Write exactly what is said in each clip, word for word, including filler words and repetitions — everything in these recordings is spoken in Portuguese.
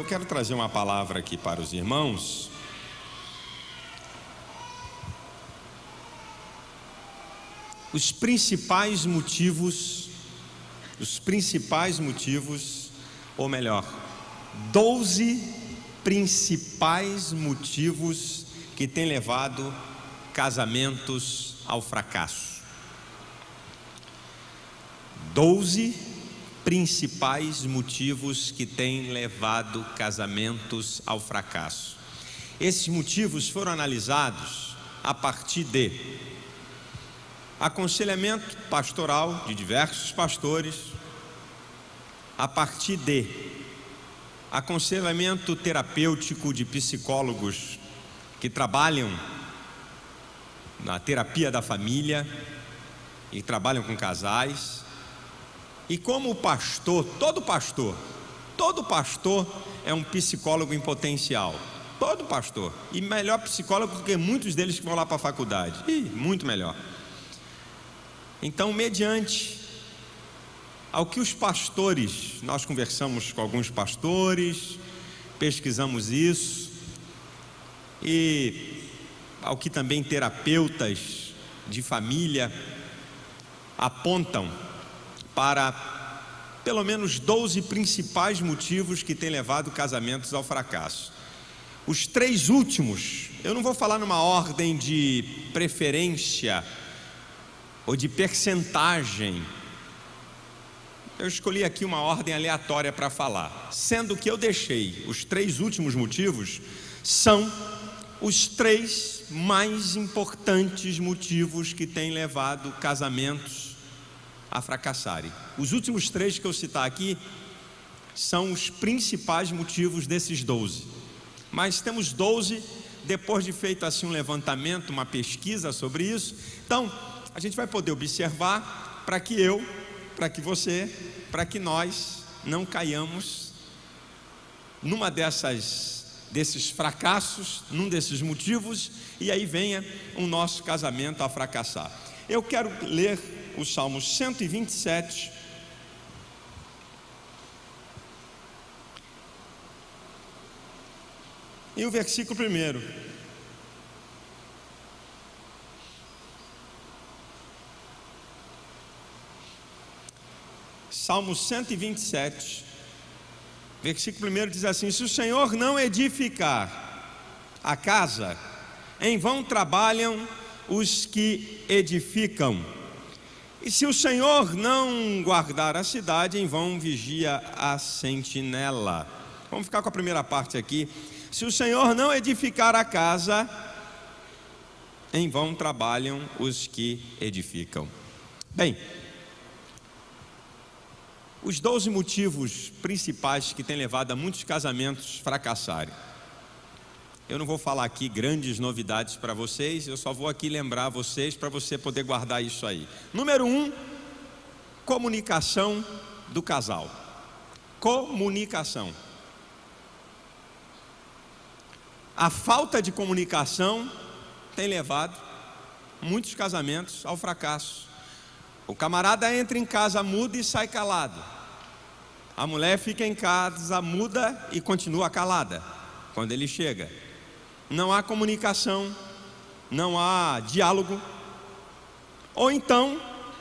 eu quero trazer uma palavra aqui para os irmãos. Os principais motivos, os principais motivos, ou melhor, doze principais motivos que têm levado casamentos ao fracasso. Doze principais motivos que têm levado casamentos ao fracasso. Esses motivos foram analisados a partir de aconselhamento pastoral de diversos pastores, a partir de aconselhamento terapêutico de psicólogos que trabalham na terapia da família e trabalham com casais. E como o pastor, todo pastor, todo pastor é um psicólogo em potencial. Todo pastor. E melhor psicólogo do que muitos deles que vão lá para a faculdade. Ih, muito melhor. Então, mediante ao que os pastores, nós conversamos com alguns pastores, pesquisamos isso, e ao que também terapeutas de família apontam para pelo menos doze principais motivos que têm levado casamentos ao fracasso. Os três últimos, eu não vou falar numa ordem de preferência ou de percentagem. Eu escolhi aqui uma ordem aleatória para falar, sendo que eu deixei os três últimos motivos são os três mais importantes motivos que têm levado casamentos a fracassarem. Os últimos três que eu citar aqui são os principais motivos desses doze. Mas temos doze, depois de feito assim um levantamento, uma pesquisa sobre isso. Então, a gente vai poder observar para que eu, para que você, para que nós não caiamos numa dessas, desses fracassos, num desses motivos, e aí venha o nosso casamento a fracassar. Eu quero ler o Salmo cento e vinte e sete, e o versículo primeiro. Salmo cento e vinte e sete, versículo primeiro diz assim: se o Senhor não edificar a casa, em vão trabalham os que edificam. E se o Senhor não guardar a cidade, em vão vigia a sentinela. Vamos ficar com a primeira parte aqui. Se o Senhor não edificar a casa, em vão trabalham os que edificam. Bem, os doze motivos principais que têm levado a muitos casamentos fracassarem. Eu não vou falar aqui grandes novidades para vocês, eu só vou aqui lembrar vocês para você poder guardar isso aí. Número um, comunicação do casal. Comunicação. A falta de comunicação tem levado muitos casamentos ao fracasso. O camarada entra em casa mudo e sai calado. A mulher fica em casa muda e continua calada quando ele chega. Não há comunicação, não há diálogo. Ou então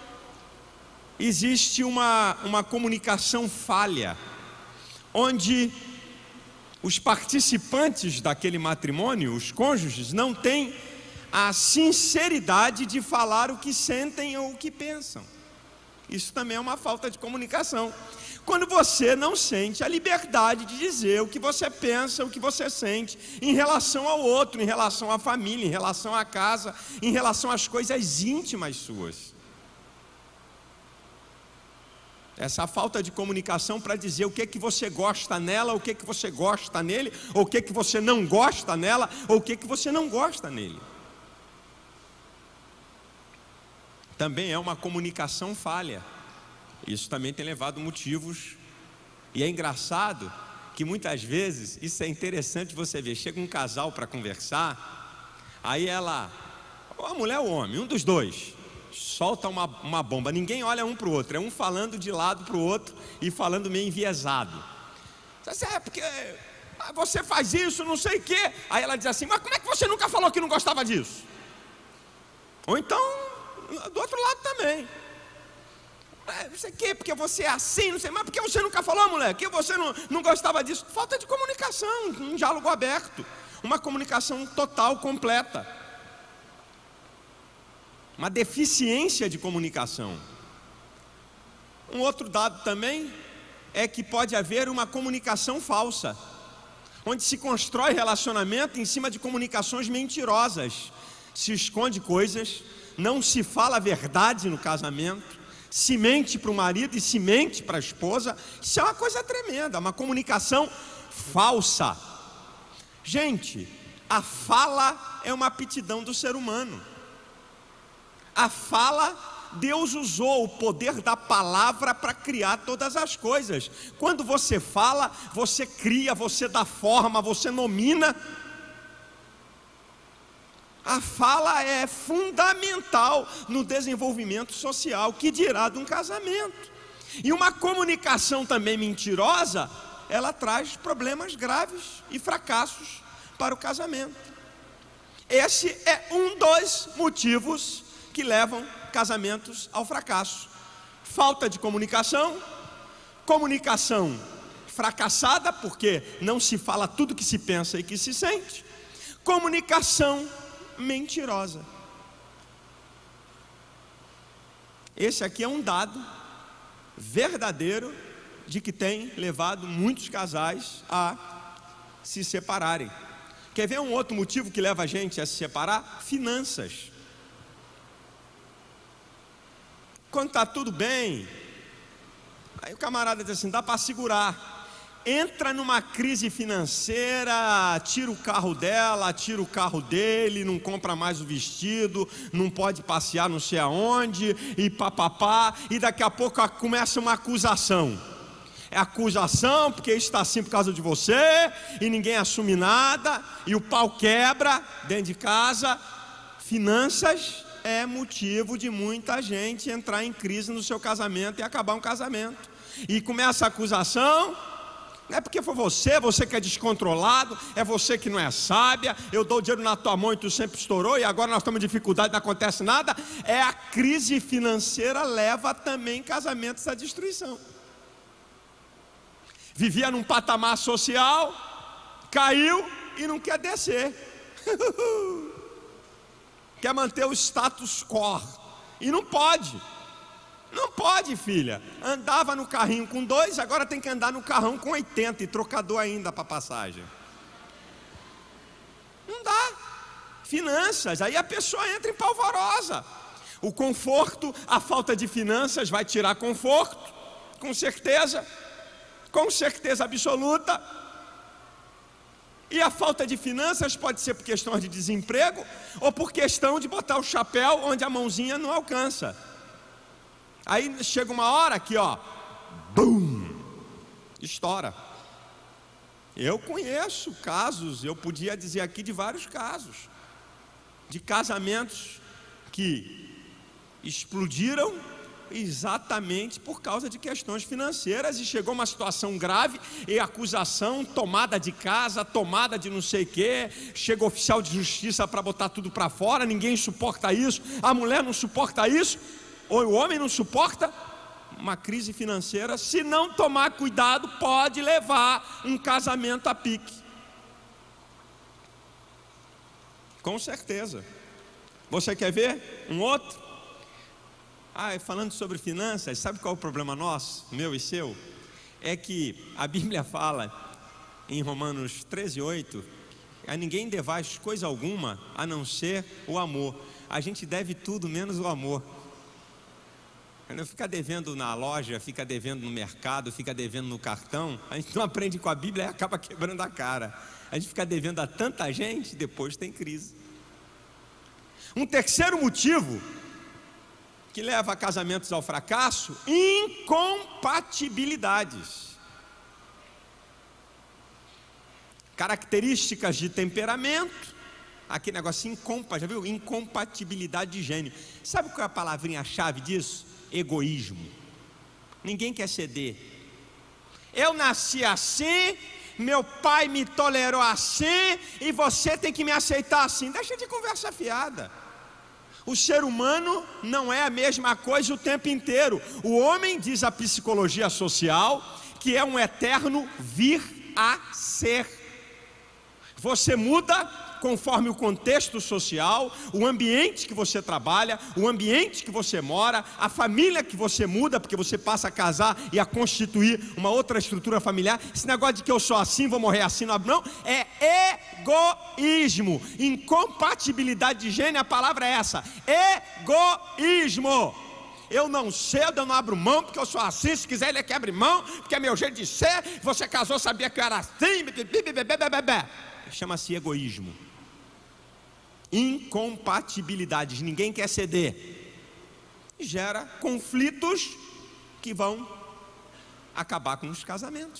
existe uma, uma comunicação falha, onde os participantes daquele matrimônio, os cônjuges, não têm a sinceridade de falar o que sentem ou o que pensam. Isso também é uma falta de comunicação. Quando você não sente a liberdade de dizer o que você pensa, o que você sente em relação ao outro, em relação à família, em relação à casa, em relação às coisas íntimas suas. Essa falta de comunicação para dizer o que que você gosta nela, o que que você gosta nele, ou o que que você não gosta nela, ou o que que você não gosta nele. Também é uma comunicação falha. Isso também tem levado motivos. E é engraçado que muitas vezes, isso é interessante você ver, chega um casal para conversar, aí ela, ou a mulher ou o homem, um dos dois, solta uma, uma bomba, ninguém olha um para o outro, é um falando de lado para o outro e falando meio enviesado. Você é porque você faz isso, não sei o quê. Aí ela diz assim: mas como é que você nunca falou que não gostava disso? Ou então, do outro lado também. É, não sei o quê, porque você é assim, não sei, mas porque você nunca falou, mulher, que você não, não gostava disso? Falta de comunicação, um diálogo aberto, uma comunicação total, completa. Uma deficiência de comunicação. Um outro dado também é que pode haver uma comunicação falsa, onde se constrói relacionamento em cima de comunicações mentirosas. Se esconde coisas, não se fala a verdade no casamento, se mente para o marido e se mente para a esposa. Isso é uma coisa tremenda, uma comunicação falsa. Gente, a fala é uma aptidão do ser humano. A fala, Deus usou o poder da palavra para criar todas as coisas. Quando você fala, você cria, você dá forma, você nomina. A fala é fundamental no desenvolvimento social, que dirá de um casamento. E uma comunicação também mentirosa, ela traz problemas graves e fracassos para o casamento. Esse é um dos motivos que levam casamentos ao fracasso. Falta de comunicação, comunicação fracassada, porque não se fala tudo que se pensa e que se sente, comunicação mentirosa. Esse aqui é um dado verdadeiro de que tem levado muitos casais a se separarem. Quer ver um outro motivo que leva a gente a se separar? Finanças. Quando está tudo bem, aí o camarada diz assim: dá para segurar. Entra numa crise financeira, tira o carro dela, tira o carro dele, não compra mais o vestido, não pode passear não sei aonde, e papapá, e daqui a pouco começa uma acusação. É acusação, porque isso está assim por causa de você, e ninguém assume nada, e o pau quebra dentro de casa. Finanças é motivo de muita gente entrar em crise no seu casamento e acabar um casamento. E começa a acusação. Não é porque foi você, você que é descontrolado, é você que não é sábia, eu dou dinheiro na tua mão e tu sempre estourou, e agora nós estamos em dificuldade, não acontece nada. É a crise financeira leva também casamentos à destruição. Vivia num patamar social, caiu e não quer descer. Quer manter o status quo, e não pode. Não pode, filha. Andava no carrinho com dois, agora tem que andar no carrão com oitenta e trocador ainda para passagem. Não dá. Finanças, aí a pessoa entra em polvorosa. O conforto, a falta de finanças vai tirar conforto, com certeza, com certeza absoluta. E a falta de finanças pode ser por questão de desemprego ou por questão de botar o chapéu onde a mãozinha não alcança. Aí chega uma hora que, ó, bum, estoura. Eu conheço casos, eu podia dizer aqui de vários casos, de casamentos que explodiram exatamente por causa de questões financeiras, e chegou uma situação grave, e acusação, tomada de casa, tomada de não sei o quê, chega oficial de justiça para botar tudo para fora, ninguém suporta isso, a mulher não suporta isso, ou o homem não suporta. Uma crise financeira, se não tomar cuidado, pode levar um casamento a pique. Com certeza. Você quer ver um outro? Ah, falando sobre finanças, sabe qual é o problema nosso, meu e seu? É que a Bíblia fala em Romanos treze, oito, a ninguém devais coisa alguma a não ser o amor. A gente deve tudo menos o amor. Fica devendo na loja, fica devendo no mercado, fica devendo no cartão, a gente não aprende com a Bíblia e acaba quebrando a cara. A gente fica devendo a tanta gente, depois tem crise. Um terceiro motivo que leva a casamentos ao fracasso: incompatibilidades. Características de temperamento, aquele negócio incompa, já viu? Incompatibilidade de gênio. Sabe qual é a palavrinha-chave disso? Egoísmo. Ninguém quer ceder. Eu nasci assim, meu pai me tolerou assim, e você tem que me aceitar assim. Deixa de conversa fiada. O ser humano não é a mesma coisa o tempo inteiro. O homem, diz a psicologia social, que é um eterno vir a ser. Você muda conforme o contexto social, o ambiente que você trabalha, o ambiente que você mora, a família que você muda, porque você passa a casar e a constituir uma outra estrutura familiar. Esse negócio de que eu sou assim, vou morrer assim, não, não, é egoísmo, incompatibilidade de gênero, a palavra é essa, egoísmo. Eu não cedo, eu não abro mão, porque eu sou assim, se quiser ele quebra mão, porque é meu jeito de ser, você casou, sabia que eu era assim, chama-se egoísmo. Incompatibilidades, ninguém quer ceder, gera conflitos que vão acabar com os casamentos.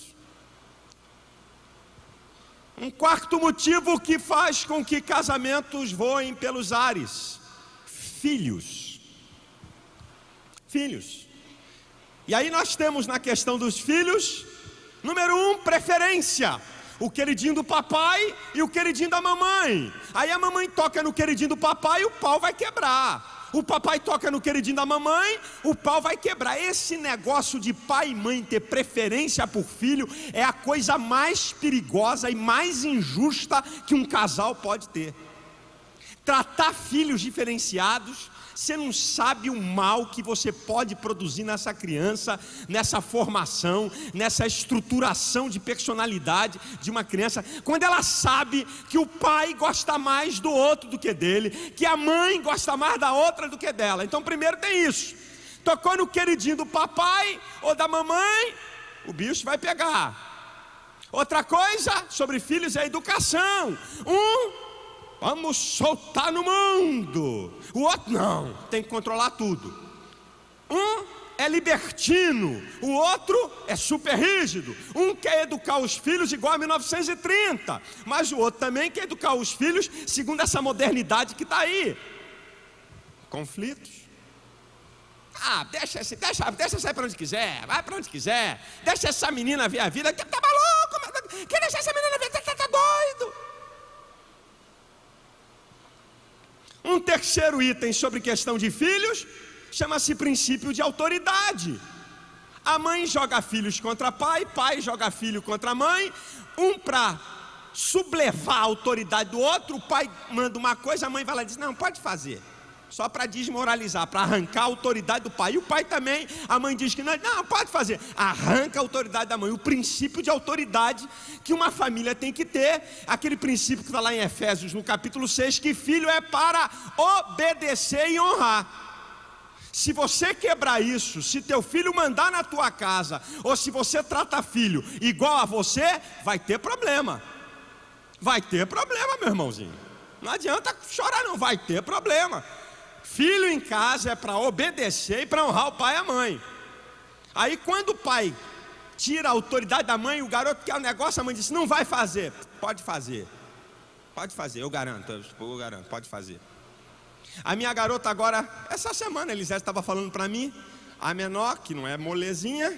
Um quarto motivo que faz com que casamentos voem pelos ares: filhos. Filhos. E aí nós temos na questão dos filhos, número um, preferência. O queridinho do papai e o queridinho da mamãe. Aí a mamãe toca no queridinho do papai e o pau vai quebrar. O papai toca no queridinho da mamãe, o pau vai quebrar. Esse negócio de pai e mãe ter preferência por filho é a coisa mais perigosa e mais injusta que um casal pode ter. Tratar filhos diferenciados, você não sabe o mal que você pode produzir nessa criança, nessa formação, nessa estruturação de personalidade de uma criança, quando ela sabe que o pai gosta mais do outro do que dele, que a mãe gosta mais da outra do que dela. Então primeiro tem isso, tocou no queridinho do papai ou da mamãe, o bicho vai pegar. Outra coisa sobre filhos é a educação. Um, vamos soltar no mundo. O outro não, tem que controlar tudo. Um é libertino, o outro é super rígido. Um quer educar os filhos igual a mil novecentos e trinta, mas o outro também quer educar os filhos segundo essa modernidade que está aí. Conflitos. Ah, deixa esse, deixa, deixa sair para onde quiser, vai para onde quiser. Deixa essa menina ver a vida. Que tá maluco? Quer deixar essa menina ver? Tá, tá, tá doido? Um terceiro item sobre questão de filhos chama-se princípio de autoridade. A mãe joga filhos contra pai, pai joga filho contra mãe, um para sublevar a autoridade do outro. O pai manda uma coisa, a mãe vai lá e diz, não, pode fazer, só para desmoralizar, para arrancar a autoridade do pai. E o pai também, a mãe diz que não, não, pode fazer, arranca a autoridade da mãe. O princípio de autoridade que uma família tem que ter, aquele princípio que está lá em Efésios no capítulo seis, que filho é para obedecer e honrar. Se você quebrar isso, se teu filho mandar na tua casa, ou se você trata filho igual a você, vai ter problema. Vai ter problema, meu irmãozinho. Não adianta chorar não, vai ter problema. Filho em casa é para obedecer e para honrar o pai e a mãe. Aí quando o pai tira a autoridade da mãe, o garoto quer um negócio, a mãe diz, não vai fazer. Pode fazer, pode fazer, eu garanto, eu garanto, pode fazer. A minha garota agora, essa semana, a Elisete estava falando para mim, a menor, que não é molezinha.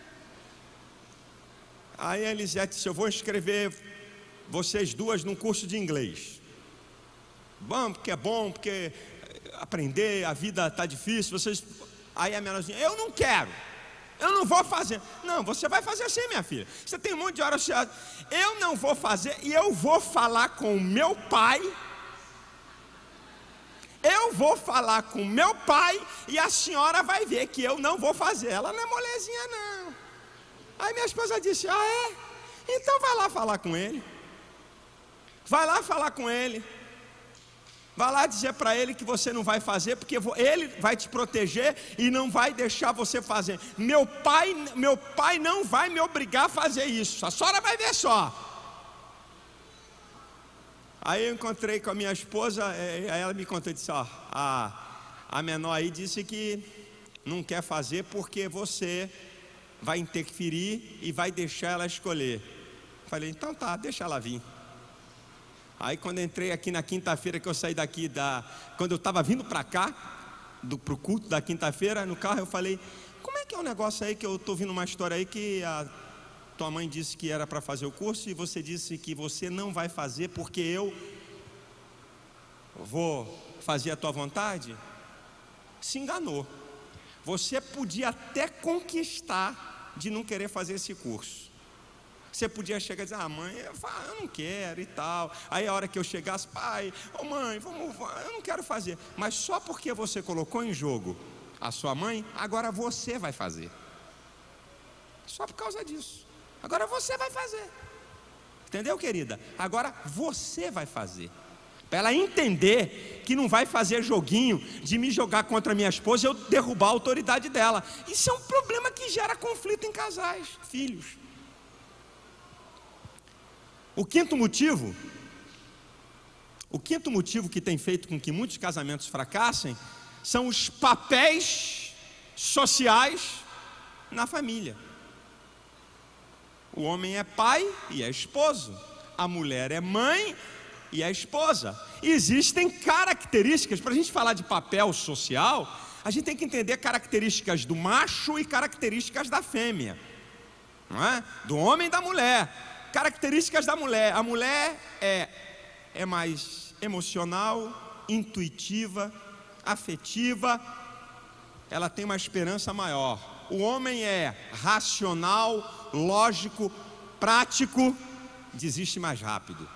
Aí a Elisete disse, eu vou inscrever vocês duas num curso de inglês. Bom, porque é bom, porque aprender, a vida está difícil, vocês... Aí a menorzinha, eu não quero, eu não vou fazer. Não, você vai fazer assim, minha filha, você tem um monte de horas. Eu não vou fazer, e eu vou falar com o meu pai, eu vou falar com o meu pai, e a senhora vai ver que eu não vou fazer. Ela não é molezinha não. Aí minha esposa disse, ah é? Então vai lá falar com ele, vai lá falar com ele, vai lá dizer para ele que você não vai fazer, porque ele vai te proteger e não vai deixar você fazer. Meu pai, meu pai não vai me obrigar a fazer isso, a senhora vai ver só. Aí eu encontrei com a minha esposa, aí ela me contou e disse, ó, a, a menor aí disse que não quer fazer porque você vai interferir e vai deixar ela escolher. Falei, então tá, deixa ela vir. Aí quando entrei aqui na quinta-feira, que eu saí daqui, da, quando eu estava vindo para cá, para o culto da quinta-feira, no carro, eu falei, como é que é o negócio aí, que eu estou ouvindo uma história aí que a tua mãe disse que era para fazer o curso e você disse que você não vai fazer porque eu vou fazer a tua vontade? Se enganou. Você podia até conquistar de não querer fazer esse curso. Você podia chegar e dizer, ah, mãe, eu não quero e tal. Aí a hora que eu chegasse, pai, ô oh, mãe, vamos, eu não quero fazer. Mas só porque você colocou em jogo a sua mãe, agora você vai fazer. Só por causa disso. Agora você vai fazer. Entendeu, querida? Agora você vai fazer. Para ela entender que não vai fazer joguinho de me jogar contra a minha esposa e eu derrubar a autoridade dela. Isso é um problema que gera conflito em casais, filhos. O quinto motivo, o quinto motivo que tem feito com que muitos casamentos fracassem são os papéis sociais na família. O homem é pai e é esposo, a mulher é mãe e é esposa. E existem características, para a gente falar de papel social, a gente tem que entender características do macho e características da fêmea, não é? Do homem e da mulher. Características da mulher: a mulher é, é mais emocional, intuitiva, afetiva, ela tem uma esperança maior. O homem é racional, lógico, prático, desiste mais rápido.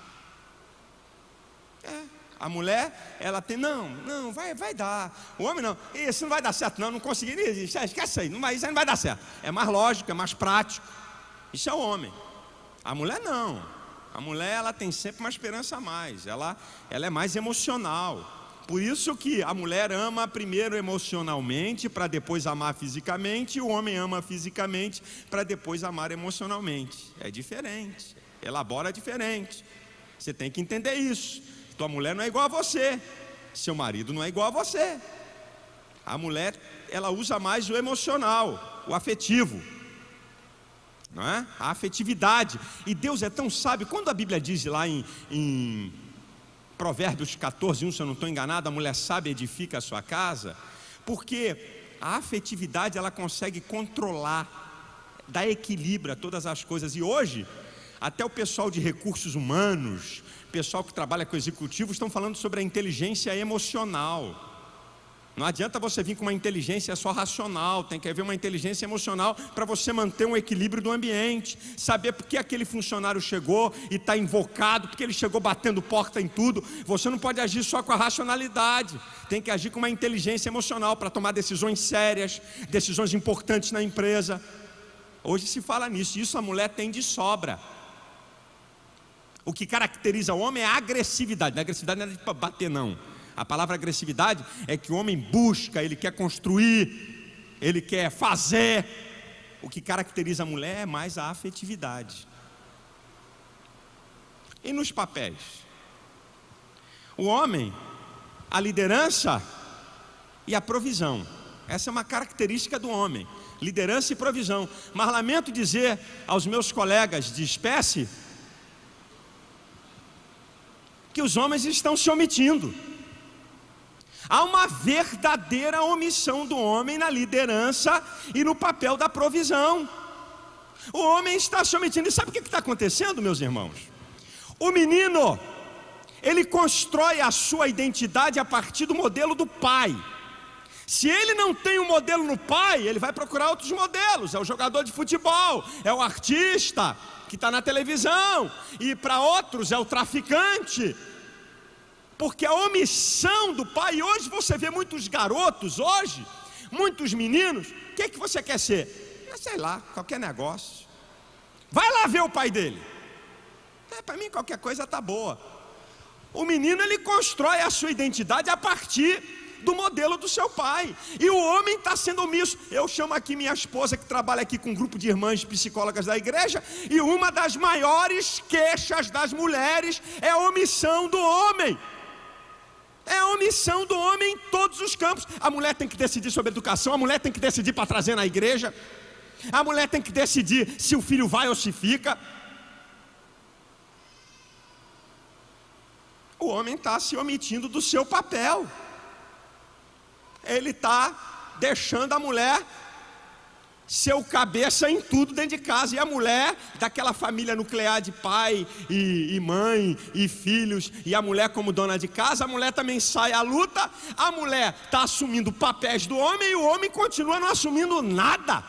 É, a mulher, ela tem, não, não, vai, vai dar. O homem não, isso não vai dar certo, não, não consegui, esquece aí, não vai, isso aí não vai dar certo. É mais lógico, é mais prático. Isso é o homem. A mulher não. A mulher, ela tem sempre uma esperança a mais. Ela, ela é mais emocional. Por isso que a mulher ama primeiro emocionalmente, para depois amar fisicamente, e o homem ama fisicamente, para depois amar emocionalmente. É diferente. Elabora diferente. Você tem que entender isso. Tua mulher não é igual a você. Seu marido não é igual a você. A mulher, ela usa mais o emocional, o afetivo. Não é? A afetividade. E Deus é tão sábio. Quando a Bíblia diz lá em, em Provérbios catorze, um, se eu não estou enganado, a mulher sábia edifica a sua casa, porque a afetividade, ela consegue controlar, dar equilíbrio a todas as coisas. E hoje, até o pessoal de recursos humanos, pessoal que trabalha com executivos, estão falando sobre a inteligência emocional. Não adianta você vir com uma inteligência só racional, tem que haver uma inteligência emocional para você manter um equilíbrio do ambiente, saber por que aquele funcionário chegou e está invocado, porque ele chegou batendo porta em tudo. Você não pode agir só com a racionalidade, tem que agir com uma inteligência emocional para tomar decisões sérias, decisões importantes na empresa. Hoje se fala nisso, isso a mulher tem de sobra. O que caracteriza o homem é a agressividade. A agressividade não é de bater, não. A palavra agressividade é que o homem busca, ele quer construir, ele quer fazer. O que caracteriza a mulher é mais a afetividade. E nos papéis? O homem, a liderança e a provisão. Essa é uma característica do homem, liderança e provisão. Mas lamento dizer aos meus colegas de espécie que os homens estão se omitindo. Há uma verdadeira omissão do homem na liderança e no papel da provisão. O homem está se omitindo. E sabe o que está acontecendo, meus irmãos? O menino, ele constrói a sua identidade a partir do modelo do pai. Se ele não tem um modelo no pai, ele vai procurar outros modelos. É o jogador de futebol, é o artista que está na televisão, e para outros é o traficante. Porque a omissão do pai, hoje você vê muitos garotos, hoje, muitos meninos, o que, é que você quer ser? Eu sei lá, qualquer negócio. Vai lá ver o pai dele. É, para mim qualquer coisa está boa. O menino, ele constrói a sua identidade a partir do modelo do seu pai. E o homem está sendo omisso. Eu chamo aqui minha esposa, que trabalha aqui com um grupo de irmãs psicólogas da igreja, e uma das maiores queixas das mulheres é a omissão do homem. É a omissão do homem em todos os campos. A mulher tem que decidir sobre educação, a mulher tem que decidir para trazer na igreja, a mulher tem que decidir se o filho vai ou se fica. O homem está se omitindo do seu papel. Ele está deixando a mulher ser o cabeça em tudo dentro de casa. E a mulher, daquela família nuclear de pai e, e mãe e filhos, e a mulher como dona de casa, a mulher também sai à luta. A mulher está assumindo papéis do homem e o homem continua não assumindo nada.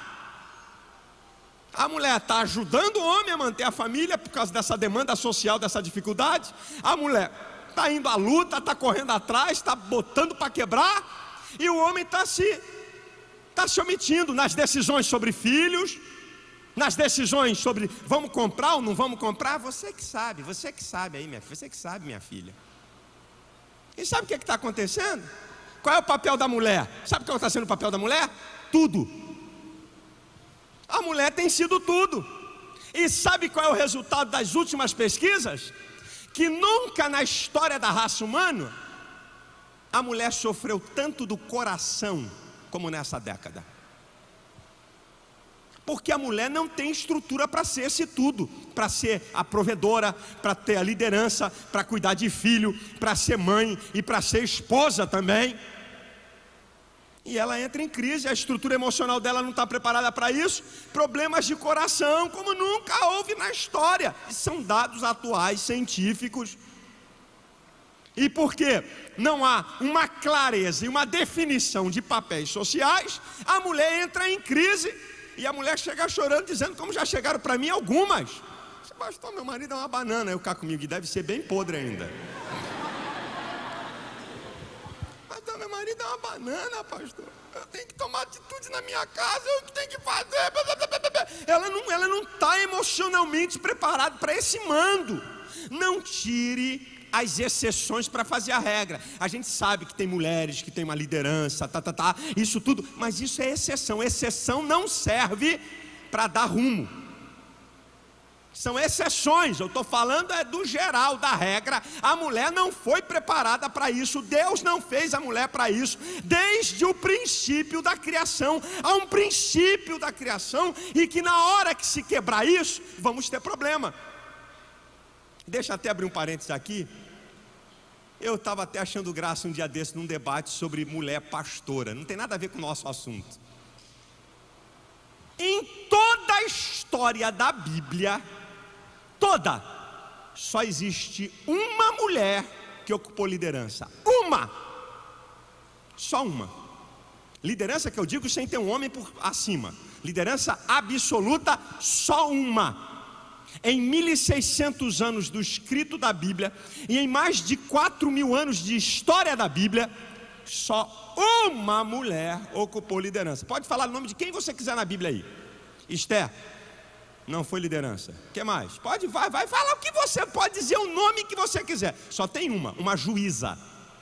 A mulher está ajudando o homem a manter a família por causa dessa demanda social, dessa dificuldade. A mulher está indo à luta, está correndo atrás, está botando para quebrar, e o homem está se Está se omitindo nas decisões sobre filhos, nas decisões sobre vamos comprar ou não vamos comprar. Você que sabe, você que sabe aí, minha filha, você que sabe, minha filha. E sabe o que está acontecendo? Qual é o papel da mulher? Sabe qual está sendo o papel da mulher? Tudo. A mulher tem sido tudo. E sabe qual é o resultado das últimas pesquisas? Que nunca na história da raça humana a mulher sofreu tanto do coração como nessa década. Porque a mulher não tem estrutura para ser esse tudo, para ser a provedora, para ter a liderança, para cuidar de filho, para ser mãe e para ser esposa também. E ela entra em crise, a estrutura emocional dela não está preparada para isso. Problemas de coração, como nunca houve na história. E são dados atuais, científicos. E porque não há uma clareza e uma definição de papéis sociais, a mulher entra em crise. E a mulher chega chorando, dizendo, como já chegaram para mim algumas: pastor, meu marido é uma banana. Eu cá comigo, e deve ser bem podre ainda. Pastor, meu marido é uma banana, pastor. Eu tenho que tomar atitude na minha casa, eu tenho que fazer. Ela não ela não está emocionalmente preparada para esse mando. Não tire as exceções para fazer a regra. A gente sabe que tem mulheres que têm uma liderança, tá, tá, tá, isso tudo, mas isso é exceção. Exceção não serve para dar rumo. São exceções. Eu estou falando é do geral, da regra. A mulher não foi preparada para isso. Deus não fez a mulher para isso. Desde o princípio da criação. Há um princípio da criação, e que na hora que se quebrar isso, vamos ter problema. Deixa até abrir um parênteses aqui. Eu estava até achando graça um dia desse num debate sobre mulher pastora. Não tem nada a ver com o nosso assunto. Em toda a história da Bíblia, toda, só existe uma mulher que ocupou liderança. Uma. Só uma. Liderança que eu digo sem ter um homem por acima. Liderança absoluta, só uma. Em mil e seiscentos anos do escrito da Bíblia, e em mais de quatro mil anos de história da Bíblia, só uma mulher ocupou liderança. Pode falar o nome de quem você quiser na Bíblia aí. Esther, não foi liderança. O que mais? Pode, vai, vai falar o que você pode dizer, o nome que você quiser. Só tem uma, uma juíza.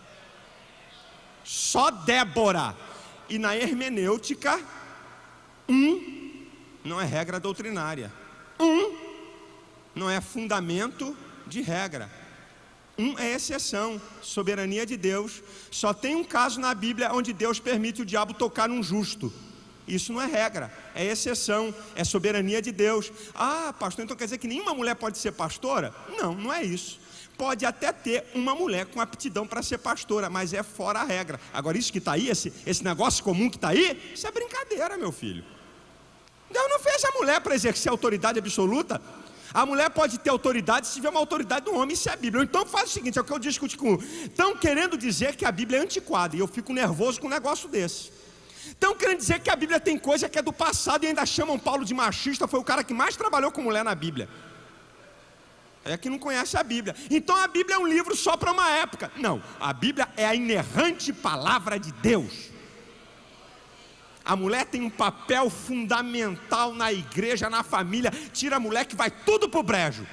Só Débora. E na hermenêutica, um não é regra doutrinária. Um não é fundamento de regra. Um é exceção, soberania de Deus. Só tem um caso na Bíblia onde Deus permite o diabo tocar num justo. Isso não é regra, é exceção, é soberania de Deus. Ah, pastor, então quer dizer que nenhuma mulher pode ser pastora? Não, não é isso. Pode até ter uma mulher com aptidão para ser pastora, mas é fora a regra. Agora isso que está aí, esse, esse negócio comum que está aí, isso é brincadeira, meu filho. Deus não fez a mulher para exercer autoridade absoluta. A mulher pode ter autoridade se tiver uma autoridade do homem, isso é a Bíblia. Então faz o seguinte, é o que eu discuti com... Estão querendo dizer que a Bíblia é antiquada, e eu fico nervoso com um negócio desse. Estão querendo dizer que a Bíblia tem coisa que é do passado, e ainda chamam Paulo de machista. Foi o cara que mais trabalhou com mulher na Bíblia. É que não conhece a Bíblia. Então a Bíblia é um livro só para uma época. Não, a Bíblia é a inerrante palavra de Deus. A mulher tem um papel fundamental na igreja, na família. Tira a mulher que vai tudo para o brejo.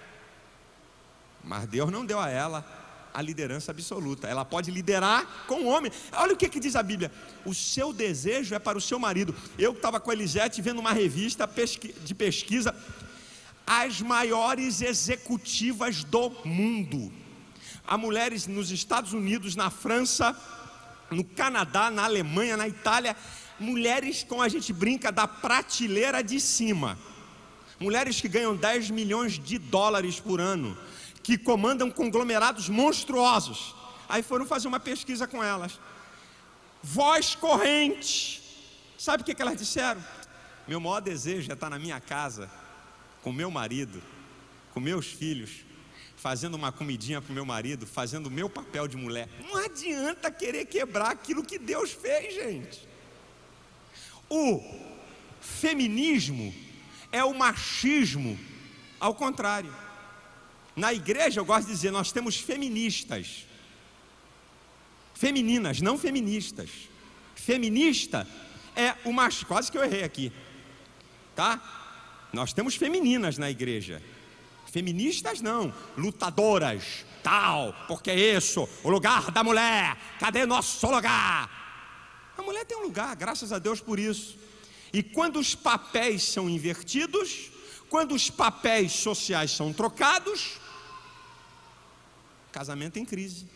Mas Deus não deu a ela a liderança absoluta. Ela pode liderar com o homem. Olha o que, que diz a Bíblia: o seu desejo é para o seu marido. Eu estava com a Elisete vendo uma revista de pesquisa, as maiores executivas do mundo. Há mulheres nos Estados Unidos, na França, no Canadá, na Alemanha, na Itália. Mulheres, como a gente brinca, da prateleira de cima. Mulheres que ganham dez milhões de dólares por ano, que comandam conglomerados monstruosos. Aí foram fazer uma pesquisa com elas. Voz corrente. Sabe o que elas disseram? Meu maior desejo é estar na minha casa, com meu marido, com meus filhos, fazendo uma comidinha para o meu marido, fazendo o meu papel de mulher. Não adianta querer quebrar aquilo que Deus fez, gente. O feminismo é o machismo ao contrário. Na igreja eu gosto de dizer, nós temos feministas. Femininas, não feministas. Feminista é o machismo, quase que eu errei aqui. Tá? Nós temos femininas na igreja. Feministas não, lutadoras, tal, porque é isso, o lugar da mulher, cadê nosso lugar? A mulher tem um lugar, graças a Deus por isso. E quando os papéis são invertidos, quando os papéis sociais são trocados, casamento em crise.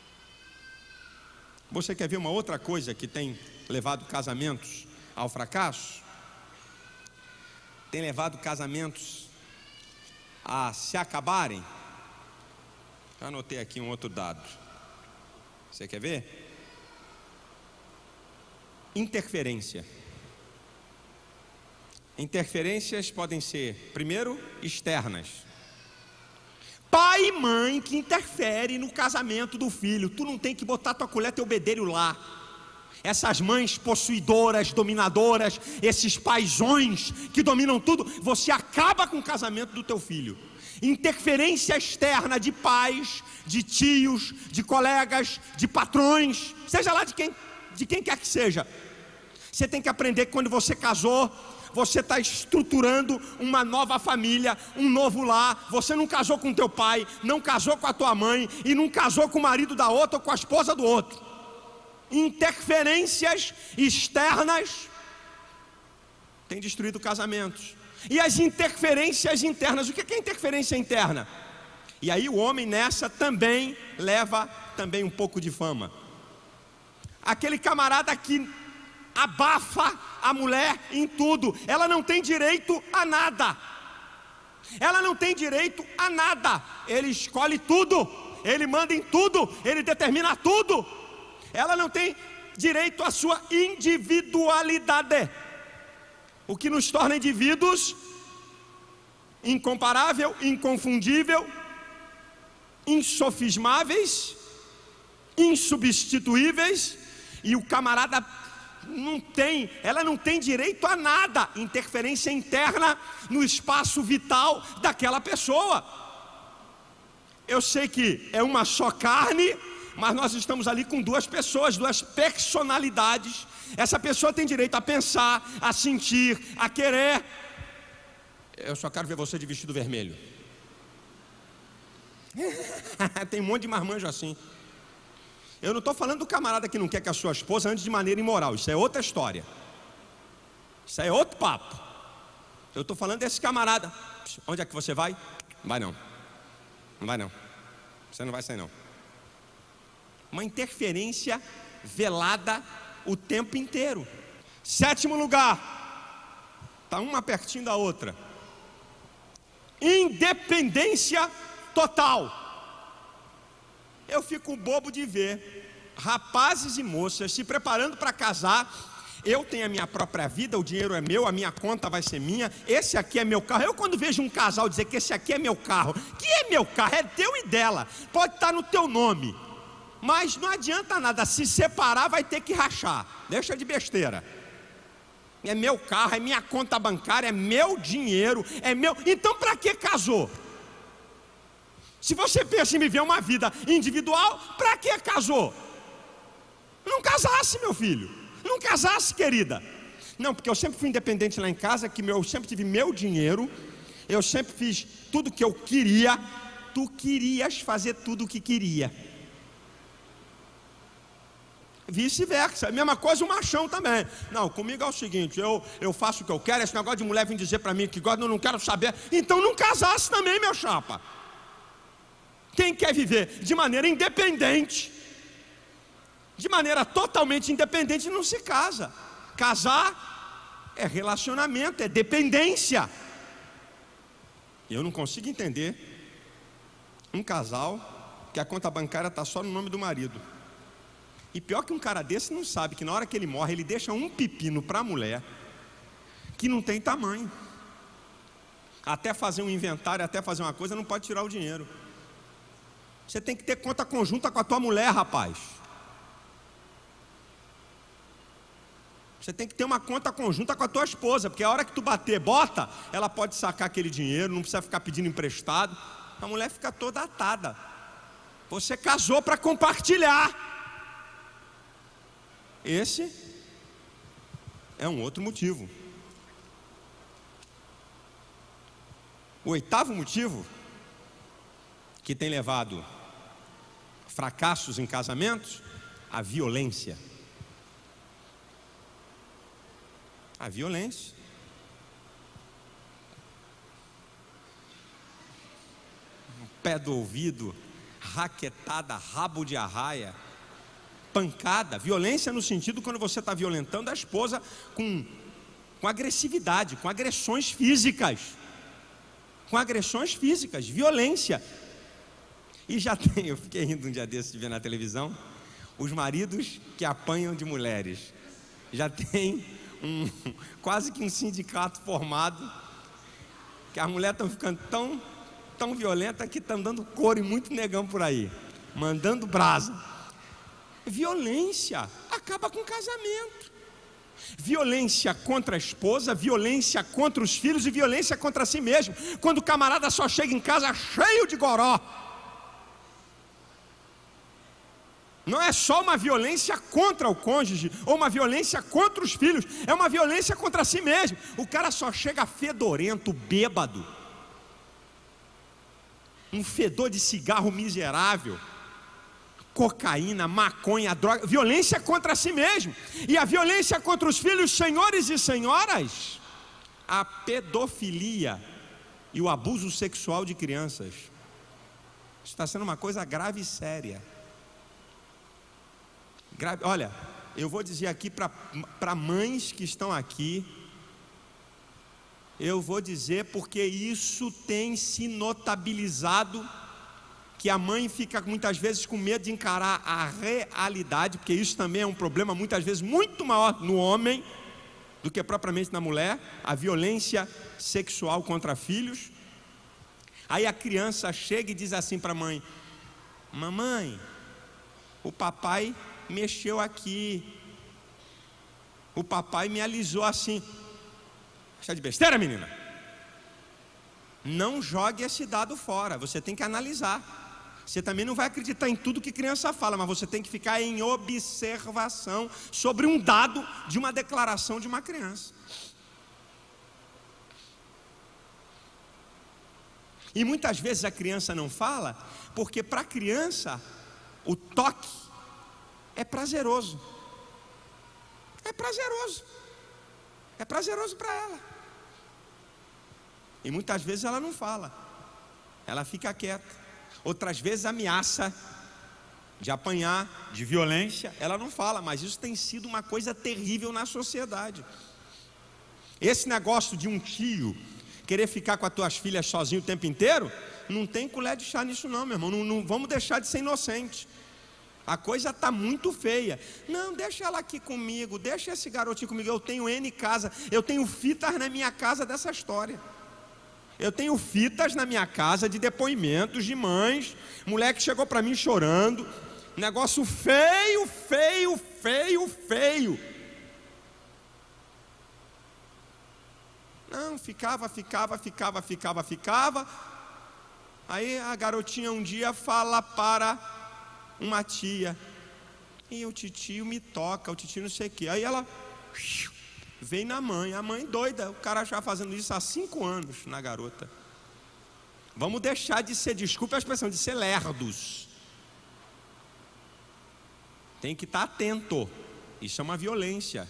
Você quer ver uma outra coisa que tem levado casamentos ao fracasso? Tem levado casamentos a se acabarem. Já anotei aqui um outro dado. Você quer ver? Interferência. Interferências podem ser, primeiro, externas. Pai e mãe que interferem no casamento do filho. Tu não tem que botar tua colher, teu bedelho lá. Essas mães possuidoras, dominadoras, esses paizões que dominam tudo, você acaba com o casamento do teu filho. Interferência externa de pais, de tios, de colegas, de patrões, seja lá de quem, de quem quer que seja. Você tem que aprender que quando você casou, você está estruturando uma nova família, um novo lar. Você não casou com teu pai, não casou com a tua mãe, e não casou com o marido da outra ou com a esposa do outro. Interferências externas têm destruído casamentos. E as interferências internas, o que é interferência interna? E aí o homem nessa também leva também um pouco de fama. Aquele camarada que abafa a mulher em tudo, ela não tem direito a nada. Ela não tem direito a nada. Ele escolhe tudo, ele manda em tudo, ele determina tudo. Ela não tem direito à sua individualidade, o que nos torna indivíduos incomparável, inconfundível, insofismáveis, insubstituíveis. E o camarada não tem, ela não tem direito a nada. Interferência interna no espaço vital daquela pessoa. Eu sei que é uma só carne, mas nós estamos ali com duas pessoas, duas personalidades. Essa pessoa tem direito a pensar, a sentir, a querer. Eu só quero ver você de vestido vermelho. Tem um monte de marmanjo assim. Eu não estou falando do camarada que não quer que a sua esposa ande de maneira imoral. Isso é outra história. Isso é outro papo. Eu estou falando desse camarada. Onde é que você vai? Não vai não. Não vai não. Você não vai sair não. Uma interferência velada o tempo inteiro. Sétimo lugar, está uma pertinho da outra. Independência total. Eu fico bobo de ver rapazes e moças se preparando para casar. Eu tenho a minha própria vida, o dinheiro é meu, a minha conta vai ser minha, esse aqui é meu carro. Eu quando vejo um casal dizer que esse aqui é meu carro, que é meu carro, é teu e dela, pode estar no teu nome, mas não adianta nada, se separar vai ter que rachar. Deixa de besteira. É meu carro, é minha conta bancária, é meu dinheiro, é meu. Então para que casou? Se você pensa em viver uma vida individual, para que casou? Não casasse, meu filho. Não casasse, querida. Não, porque eu sempre fui independente lá em casa, que eu sempre tive meu dinheiro, eu sempre fiz tudo que eu queria. Tu querias fazer tudo o que queria. Vice-versa, a mesma coisa o machão também. Não, comigo é o seguinte, eu, eu faço o que eu quero. Esse negócio de mulher vir dizer para mim que gosta, eu não quero saber. Então não casasse também, meu chapa. Quem quer viver de maneira independente, de maneira totalmente independente, não se casa. Casar é relacionamento, é dependência. Eu não consigo entender um casal que a conta bancária está só no nome do marido. E pior que um cara desse não sabe que na hora que ele morre, ele deixa um pepino para a mulher, que não tem tamanho. Até fazer um inventário, até fazer uma coisa, não pode tirar o dinheiro. Você tem que ter conta conjunta com a tua mulher, rapaz. Você tem que ter uma conta conjunta com a tua esposa, porque a hora que tu bater bota, ela pode sacar aquele dinheiro, não precisa ficar pedindo emprestado. A mulher fica toda atada. Você casou para compartilhar. Esse é um outro motivo. O oitavo motivo que tem levado fracassos em casamentos, a violência. A violência. Pé do ouvido, raquetada, rabo de arraia, pancada. Violência no sentido quando você está violentando a esposa com, com agressividade, com agressões físicas. Com agressões físicas, violência. E já tem, eu fiquei rindo um dia desses de ver na televisão, os maridos que apanham de mulheres. Já tem um, quase que um sindicato formado, que as mulheres estão ficando tão, tão violentas que estão dando couro e muito negão por aí, mandando brasa. Violência acaba com o casamento. Violência contra a esposa, violência contra os filhos e violência contra si mesmo. Quando o camarada só chega em casa cheio de goró. Não é só uma violência contra o cônjuge ou uma violência contra os filhos, é uma violência contra si mesmo. O cara só chega fedorento, bêbado, um fedor de cigarro miserável, cocaína, maconha, droga, violência contra si mesmo. E a violência contra os filhos, senhores e senhoras, a pedofilia e o abuso sexual de crianças. Isso está sendo uma coisa grave e séria. Grave. Olha, eu vou dizer aqui para mães que estão aqui, eu vou dizer porque isso tem se notabilizado, que a mãe fica muitas vezes com medo de encarar a realidade, porque isso também é um problema muitas vezes muito maior no homem do que propriamente na mulher, a violência sexual contra filhos. Aí a criança chega e diz assim para a mãe: mamãe, o papai mexeu aqui, o papai me alisou assim. Está de besteira, menina? Não jogue esse dado fora, você tem que analisar. Você também não vai acreditar em tudo que criança fala, mas você tem que ficar em observação sobre um dado de uma declaração de uma criança. E muitas vezes a criança não fala, porque para a criança o toque é prazeroso. É prazeroso. É prazeroso para ela. E muitas vezes ela não fala, ela fica quieta. Outras vezes ameaça de apanhar, de violência, ela não fala, mas isso tem sido uma coisa terrível na sociedade. Esse negócio de um tio querer ficar com as tuas filhas sozinho o tempo inteiro, não tem colher de chá nisso não, meu irmão. Não, não vamos deixar de ser inocente. A coisa está muito feia. Não, deixa ela aqui comigo, deixa esse garotinho comigo. Eu tenho N casa, eu tenho fitas na minha casa dessa história. Eu tenho fitas na minha casa de depoimentos de mães, mulher que chegou para mim chorando, negócio feio, feio, feio, feio. Não, ficava, ficava, ficava, ficava, ficava. Aí a garotinha um dia fala para uma tia: e o titio me toca, o titio não sei o quê. Aí ela vem na mãe, a mãe doida, o cara já fazendo isso há cinco anos na garota. Vamos deixar de ser, desculpa a expressão, de ser lerdos. Tem que estar atento. Isso é uma violência.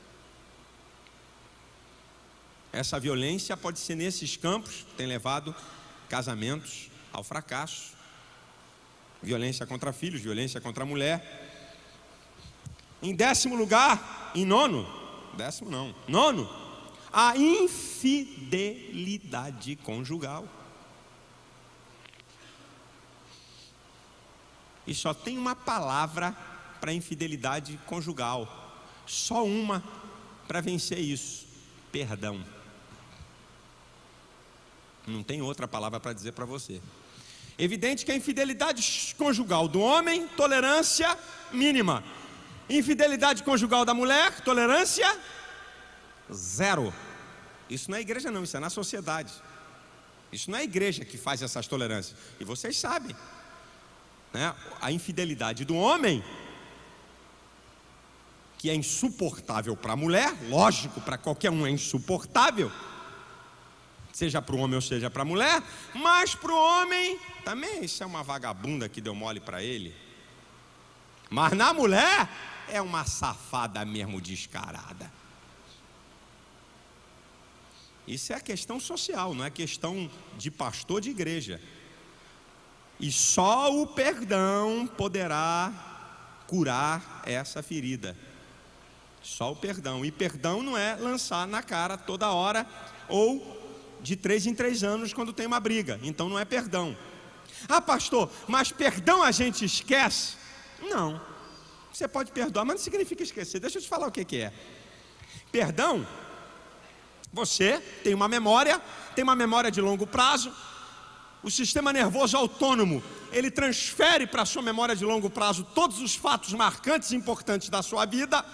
Essa violência pode ser nesses campos, tem levado casamentos ao fracasso. Violência contra filhos, violência contra a mulher. Em décimo lugar, em nono, décimo não, nono, a infidelidade conjugal. E só tem uma palavra para infidelidade conjugal, só uma para vencer isso: perdão. Não tem outra palavra para dizer para você. Evidente que a infidelidade conjugal do homem, tolerância mínima. Infidelidade conjugal da mulher, tolerância zero. Isso não é igreja não, isso é na sociedade. Isso não é a igreja que faz essas tolerâncias. E vocês sabem, né? A infidelidade do homem, que é insuportável para a mulher, lógico, para qualquer um é insuportável, seja para o homem ou seja para a mulher, mas para o homem também isso é uma vagabunda que deu mole para ele. Mas na mulher é uma safada mesmo, descarada. Isso é a questão social, não é questão de pastor de igreja. E só o perdão poderá curar essa ferida. Só o perdão. E perdão não é lançar na cara toda hora ou de três em três anos quando tem uma briga. Então não é perdão. Ah, pastor, mas perdão a gente esquece? Não. Você pode perdoar, mas não significa esquecer. Deixa eu te falar o que que é. Perdão, você tem uma memória, tem uma memória de longo prazo. O sistema nervoso autônomo, ele transfere para a sua memória de longo prazo todos os fatos marcantes e importantes da sua vida.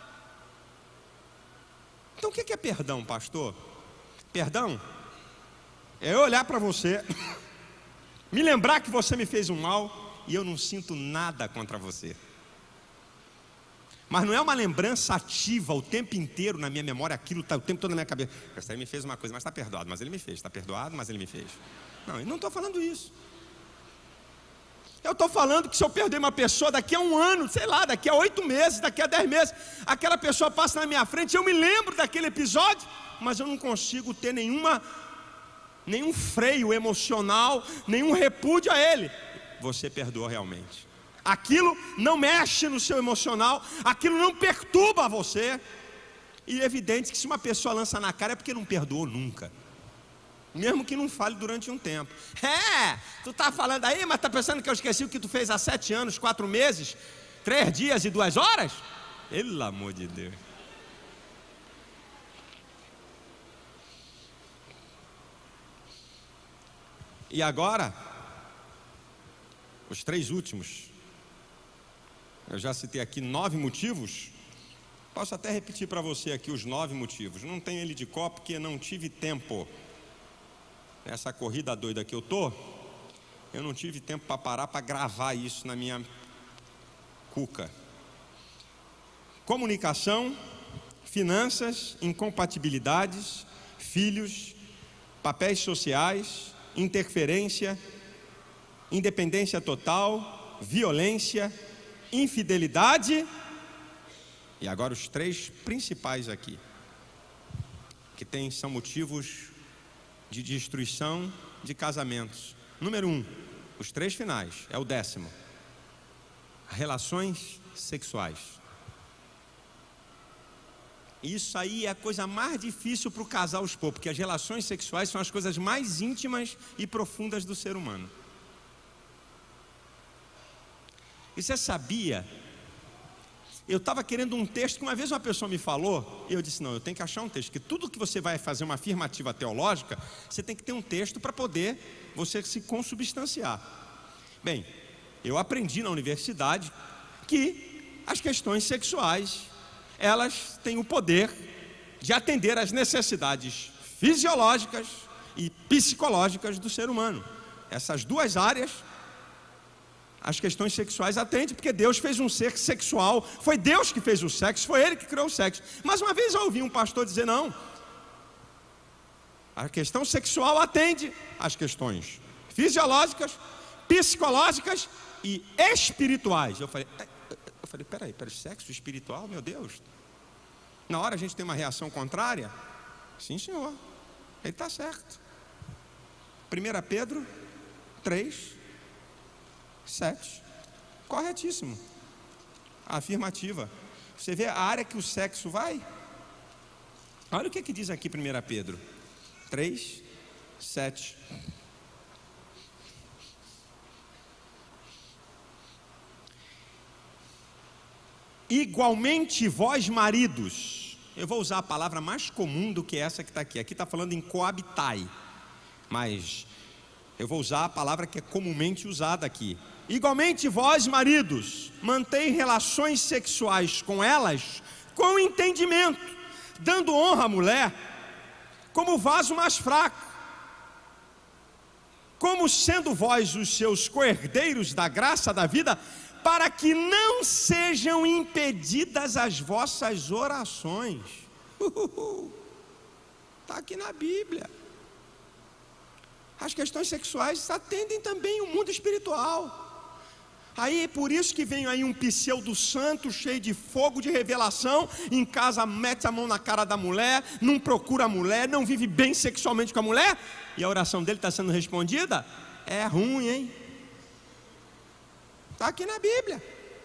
Então o que é perdão, pastor? Perdão é eu olhar para você, me lembrar que você me fez um mal e eu não sinto nada contra você. Mas não é uma lembrança ativa o tempo inteiro na minha memória, aquilo está o tempo todo na minha cabeça. Ele me fez uma coisa, mas está perdoado, mas ele me fez. Está perdoado, mas ele me fez. Não, eu não estou falando isso. Eu estou falando que se eu perder uma pessoa daqui a um ano, sei lá, daqui a oito meses, daqui a dez meses, aquela pessoa passa na minha frente, eu me lembro daquele episódio, mas eu não consigo ter nenhuma, nenhum freio emocional, nenhum repúdio a ele. Você perdoou realmente. Aquilo não mexe no seu emocional, aquilo não perturba você. E é evidente que se uma pessoa lança na cara é porque não perdoou nunca. Mesmo que não fale durante um tempo. É, tu tá falando aí, mas tá pensando que eu esqueci o que tu fez há sete anos, quatro meses, três dias e duas horas? Pelo amor de Deus. E agora, os três últimos. Eu já citei aqui nove motivos. Posso até repetir para você aqui os nove motivos. Não tenho ele de cor porque não tive tempo. Nessa corrida doida que eu tô, eu não tive tempo para parar para gravar isso na minha cuca. Comunicação, finanças, incompatibilidades, filhos, papéis sociais, interferência, independência total, violência, infidelidade. E agora os três principais aqui, que tem, são motivos de destruição de casamentos. Número um, os três finais, é o décimo. Relações sexuais. Isso aí é a coisa mais difícil para o casal expor, porque as relações sexuais são as coisas mais íntimas e profundas do ser humano. E você sabia? Eu estava querendo um texto que uma vez uma pessoa me falou, e eu disse, não, eu tenho que achar um texto, porque tudo que você vai fazer uma afirmativa teológica, você tem que ter um texto para poder você se consubstanciar. Bem, eu aprendi na universidade que as questões sexuais, elas têm o poder de atender às necessidades fisiológicas e psicológicas do ser humano. Essas duas áreas, as questões sexuais atendem, porque Deus fez um ser sexual, foi Deus que fez o sexo, foi Ele que criou o sexo. Mas uma vez eu ouvi um pastor dizer, não, a questão sexual atende às questões fisiológicas, psicológicas e espirituais. Eu falei, eu falei, peraí, peraí, sexo espiritual, meu Deus. Na hora a gente tem uma reação contrária? Sim, senhor, ele está certo. primeira Pedro três, sete, corretíssimo, afirmativa. Você vê a área que o sexo vai? Olha o que, que diz aqui primeira Pedro três, sete. Igualmente vós maridos, Eu vou usar a palavra mais comum do que essa que está aqui. Aqui está falando em coabitai, mas eu vou usar a palavra que é comumente usada aqui. Igualmente vós, maridos, mantém relações sexuais com elas com entendimento, dando honra à mulher como vaso mais fraco, como sendo vós os seus co-herdeiros da graça da vida, para que não sejam impedidas as vossas orações. Está aqui na Bíblia. As questões sexuais atendem também o mundo espiritual. Aí é por isso que vem aí um pseudo santo cheio de fogo de revelação, em casa mete a mão na cara da mulher, não procura a mulher, não vive bem sexualmente com a mulher, e a oração dele está sendo respondida. É ruim, hein? Está aqui na Bíblia.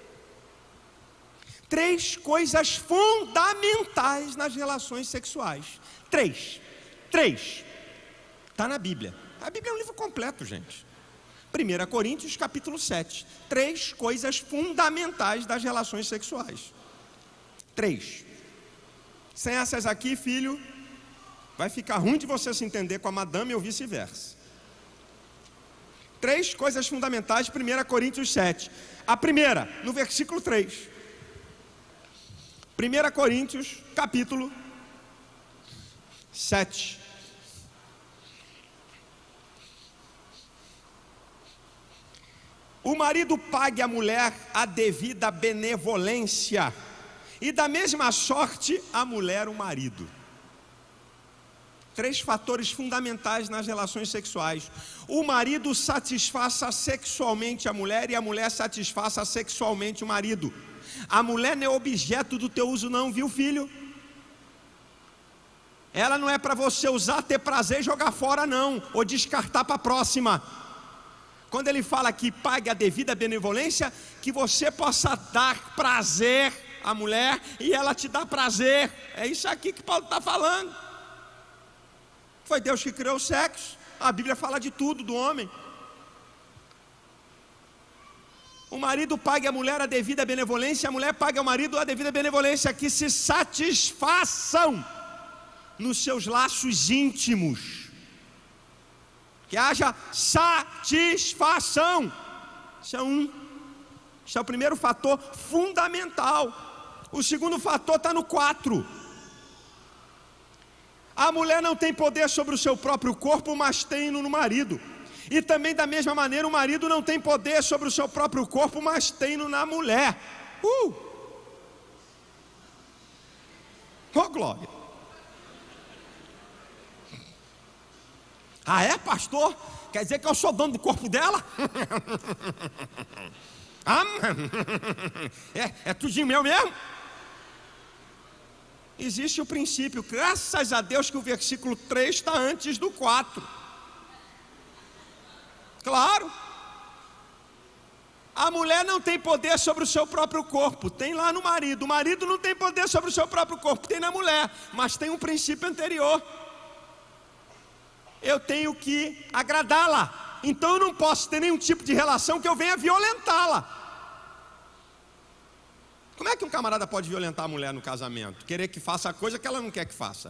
Três coisas fundamentais nas relações sexuais. Três. Três. Está na Bíblia. A Bíblia é um livro completo, gente. primeira Coríntios, capítulo sete. Três coisas fundamentais das relações sexuais. Três. Sem essas aqui, filho, vai ficar ruim de você se entender com a madame ou vice-versa. Três coisas fundamentais, primeira Coríntios sete. A primeira, no versículo três. primeira Coríntios, capítulo sete. O marido pague à mulher a devida benevolência, e da mesma sorte a mulher o marido. Três fatores fundamentais nas relações sexuais. O marido satisfaça sexualmente a mulher e a mulher satisfaça sexualmente o marido. A mulher não é objeto do teu uso não, viu, filho? Ela não é para você usar, ter prazer e jogar fora não, ou descartar para a próxima. Quando ele fala que pague a devida benevolência, que você possa dar prazer à mulher e ela te dá prazer. É isso aqui que Paulo está falando. Foi Deus que criou o sexo. A Bíblia fala de tudo do homem. O marido pague a mulher a devida benevolência, a mulher pague ao marido a devida benevolência, que se satisfaçam nos seus laços íntimos. Que haja satisfação. Isso é um. Isso é o primeiro fator fundamental. O segundo fator está no quatro. A mulher não tem poder sobre o seu próprio corpo, mas tem no marido. E também da mesma maneira o marido não tem poder sobre o seu próprio corpo, mas tem no na mulher. Uh! Oh, glória! Ah, é, pastor? Quer dizer que eu sou dono do corpo dela? Ah, é, é tudinho meu mesmo? Existe o princípio, graças a Deus que o versículo três está antes do quatro. Claro. A mulher não tem poder sobre o seu próprio corpo, tem lá no marido. O marido não tem poder sobre o seu próprio corpo, tem na mulher. Mas tem um princípio anterior. Eu tenho que agradá-la. Então eu não posso ter nenhum tipo de relação que eu venha violentá-la. Como é que um camarada pode violentar a mulher no casamento? Querer que faça a coisa que ela não quer que faça.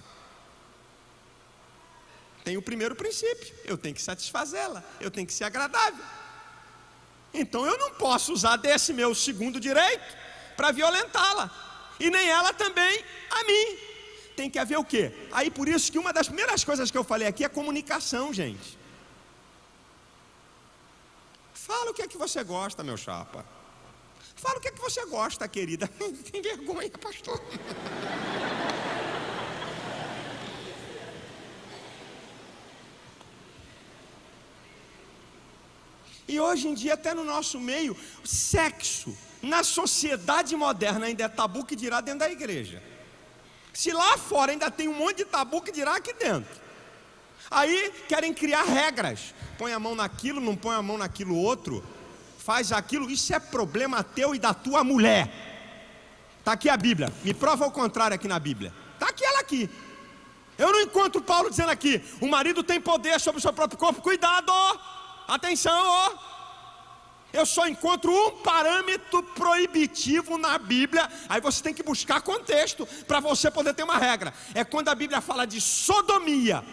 Tem o primeiro princípio. Eu tenho que satisfazê-la. Eu tenho que ser agradável. Então eu não posso usar desse meu segundo direito para violentá-la. E nem ela também a mim. Tem que haver o quê? Aí por isso que uma das primeiras coisas que eu falei aqui é comunicação, gente. Fala o que é que você gosta, meu chapa. Fala o que é que você gosta, querida. Tem vergonha, pastor. E hoje em dia, até no nosso meio, sexo, na sociedade moderna, ainda é tabu, que dirá dentro da igreja. Se lá fora ainda tem um monte de tabu, que dirá aqui dentro. Aí querem criar regras. Põe a mão naquilo, não põe a mão naquilo outro. Faz aquilo, isso é problema teu e da tua mulher. Está aqui a Bíblia, me prova o contrário aqui na Bíblia. Está aqui ela aqui. Eu não encontro Paulo dizendo aqui, o marido tem poder sobre o seu próprio corpo. Cuidado, atenção, ó. Eu só encontro um parâmetro proibitivo na Bíblia. Aí você tem que buscar contexto para você poder ter uma regra. É quando a Bíblia fala de sodomia.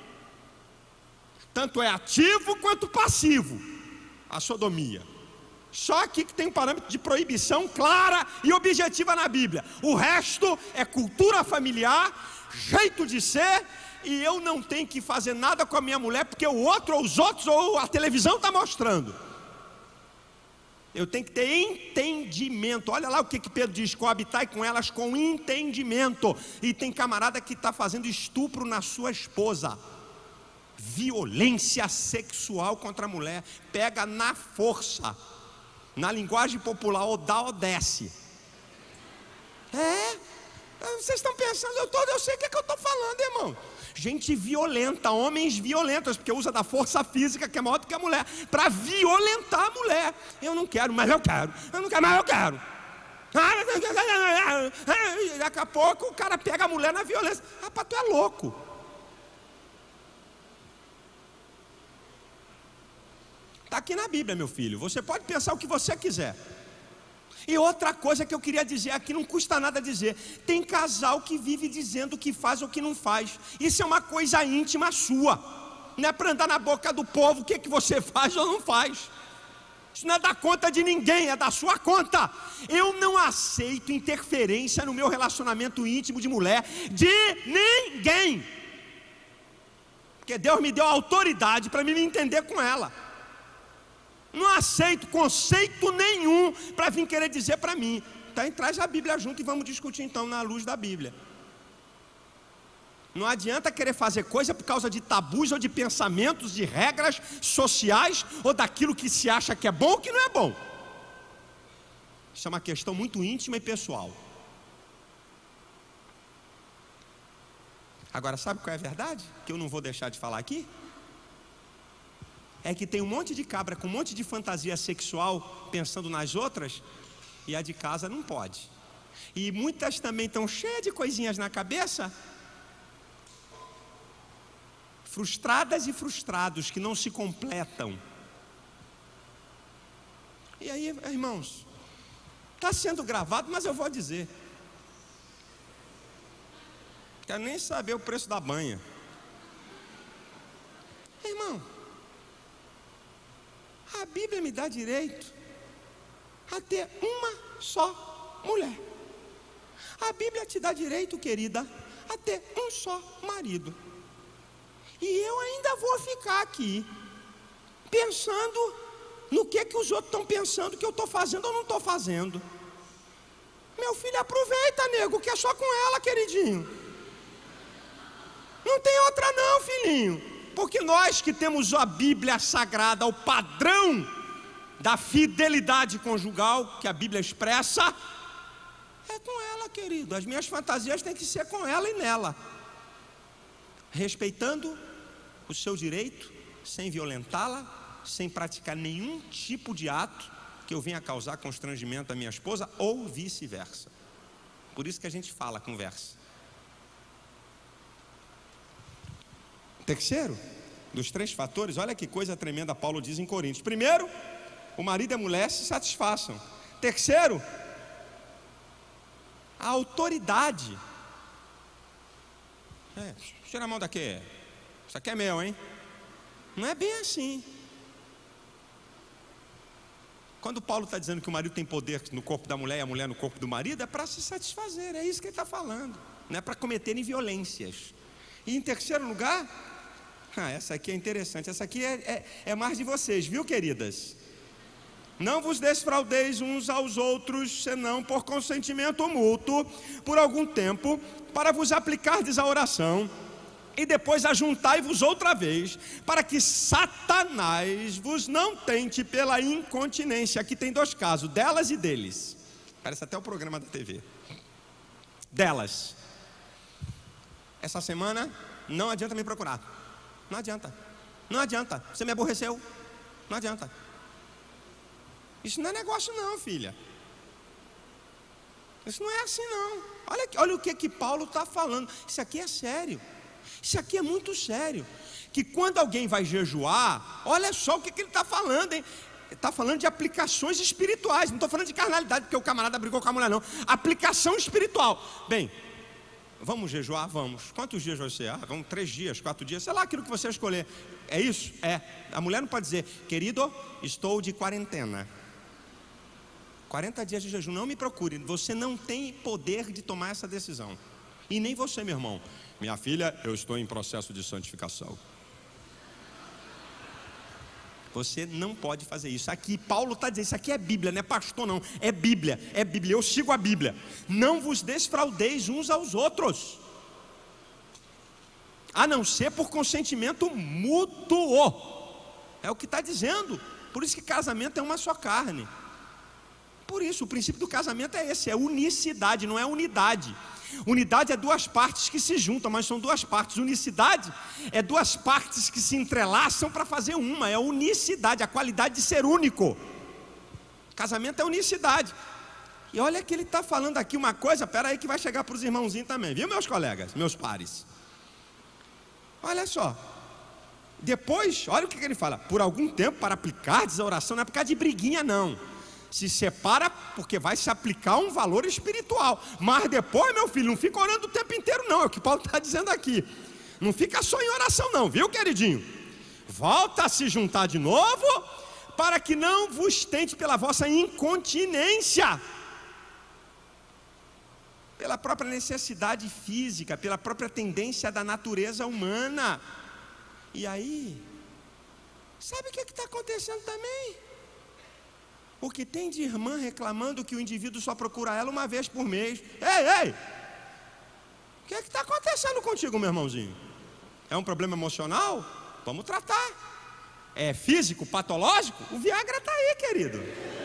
Tanto é ativo quanto passivo a sodomia. Só aqui que tem um parâmetro de proibição clara e objetiva na Bíblia. O resto é cultura familiar, jeito de ser, e eu não tenho que fazer nada com a minha mulher porque o outro ou os outros ou a televisão está mostrando. Eu tenho que ter entendimento. Olha lá o que, que Pedro diz: coabitai com elas com entendimento. E tem camarada que está fazendo estupro na sua esposa. Violência sexual contra a mulher. Pega na força. Na linguagem popular, ou dá ou desce. É, vocês estão pensando, eu, tô, eu sei o que, é que eu estou falando, irmão. Gente violenta, homens violentos, porque usa da força física que é maior do que a mulher, para violentar a mulher. Eu não quero, mas eu quero. Eu não quero, mas eu quero. Daqui a pouco o cara pega a mulher na violência. Rapaz, tu é louco. Está aqui na Bíblia, meu filho. Você pode pensar o que você quiser. E outra coisa que eu queria dizer aqui, não custa nada dizer: tem casal que vive dizendo o que faz ou o que não faz. Isso é uma coisa íntima sua. Não é para andar na boca do povo o que, que você faz ou não faz. Isso não é da conta de ninguém, é da sua conta. Eu não aceito interferência no meu relacionamento íntimo de mulher de ninguém. Porque Deus me deu autoridade para me entender com ela. Não aceito conceito nenhum para vir querer dizer para mim. Então traz a Bíblia junto e vamos discutir então na luz da Bíblia. Não adianta querer fazer coisa por causa de tabus ou de pensamentos, de regras sociais, ou daquilo que se acha que é bom ou que não é bom. Isso é uma questão muito íntima e pessoal. Agora, sabe qual é a verdade? Que eu não vou deixar de falar aqui? É que tem um monte de cabra com um monte de fantasia sexual pensando nas outras, e a de casa não pode. E muitas também estão cheias de coisinhas na cabeça, frustradas e frustrados, que não se completam. E aí, irmãos, está sendo gravado, mas eu vou dizer. Quero nem saber o preço da banha. Irmão, a Bíblia me dá direito a ter uma só mulher. A Bíblia te dá direito, querida, a ter um só marido. E eu ainda vou ficar aqui pensando no que, que os outros estão pensando que eu estou fazendo ou não estou fazendo. Meu filho, aproveita, nego, que é só com ela, queridinho. Não tem outra não, filhinho. Porque nós que temos a Bíblia Sagrada, o padrão da fidelidade conjugal que a Bíblia expressa, é com ela, querido. As minhas fantasias têm que ser com ela e nela, respeitando o seu direito, sem violentá-la, sem praticar nenhum tipo de ato que eu venha causar constrangimento à minha esposa, ou vice-versa. Por isso que a gente fala, conversa. Terceiro dos três fatores, olha que coisa tremenda Paulo diz em Coríntios. Primeiro, o marido e a mulher se satisfaçam. Terceiro, a autoridade. É, tira a mão daqui. Isso aqui é meu, hein? Não é bem assim. Quando Paulo está dizendo que o marido tem poder no corpo da mulher e a mulher no corpo do marido, é para se satisfazer, é isso que ele está falando. Não é para cometerem violências. E em terceiro lugar, ah, essa aqui é interessante, essa aqui é, é, é mais de vocês, viu, queridas? Não vos desfraudeis uns aos outros, senão por consentimento mútuo, por algum tempo, para vos aplicardes a oração, e depois ajuntai-vos outra vez, para que Satanás vos não tente pela incontinência. Aqui tem dois casos, delas e deles. Parece até o programa da T V. Delas. Essa semana não adianta me procurar. Não adianta. Não adianta. Você me aborreceu. Não adianta. Isso não é negócio não, filha. Isso não é assim não. Olha, olha o que que Paulo está falando. Isso aqui é sério. Isso aqui é muito sério. Que quando alguém vai jejuar, olha só o que, que ele está falando, hein? está falando de aplicações espirituais, não estou falando de carnalidade, porque o camarada brigou com a mulher, não. Aplicação espiritual. Bem, vamos jejuar? Vamos. Quantos dias vai ser? Ah, vamos três dias, quatro dias, sei lá, aquilo que você escolher. É isso? É. A mulher não pode dizer, querido, estou de quarentena. quarenta dias de jejum, não me procure. Você não tem poder de tomar essa decisão. E nem você, meu irmão. Minha filha, eu estou em processo de santificação. Você não pode fazer isso. Aqui, Paulo está dizendo, isso aqui é Bíblia, não é pastor não. É Bíblia, é Bíblia, eu sigo a Bíblia. Não vos desfraudeis uns aos outros, a não ser por consentimento mútuo. É o que está dizendo. Por isso que casamento é uma só carne. Por isso, o princípio do casamento é esse, é unicidade, não é unidade. Unidade é duas partes que se juntam, mas são duas partes. Unicidade é duas partes que se entrelaçam para fazer uma. É a unicidade, a qualidade de ser único. Casamento é unicidade. E olha que ele está falando aqui uma coisa, espera aí que vai chegar para os irmãozinhos também, viu, meus colegas, meus pares? Olha só. Depois, olha o que ele fala. Por algum tempo, para aplicardes a oração, não é por causa de briguinha não. Se separa porque vai se aplicar um valor espiritual. Mas depois, meu filho, não fica orando o tempo inteiro não. É o que Paulo está dizendo aqui. Não fica só em oração não, viu, queridinho? Volta a se juntar de novo, para que não vos tente pela vossa incontinência, pela própria necessidade física, pela própria tendência da natureza humana. E aí, sabe o que está acontecendo também? O que tem de irmã reclamando que o indivíduo só procura ela uma vez por mês. Ei, ei! O que é que está acontecendo contigo, meu irmãozinho? É um problema emocional? Vamos tratar. É físico, patológico? O Viagra está aí, querido.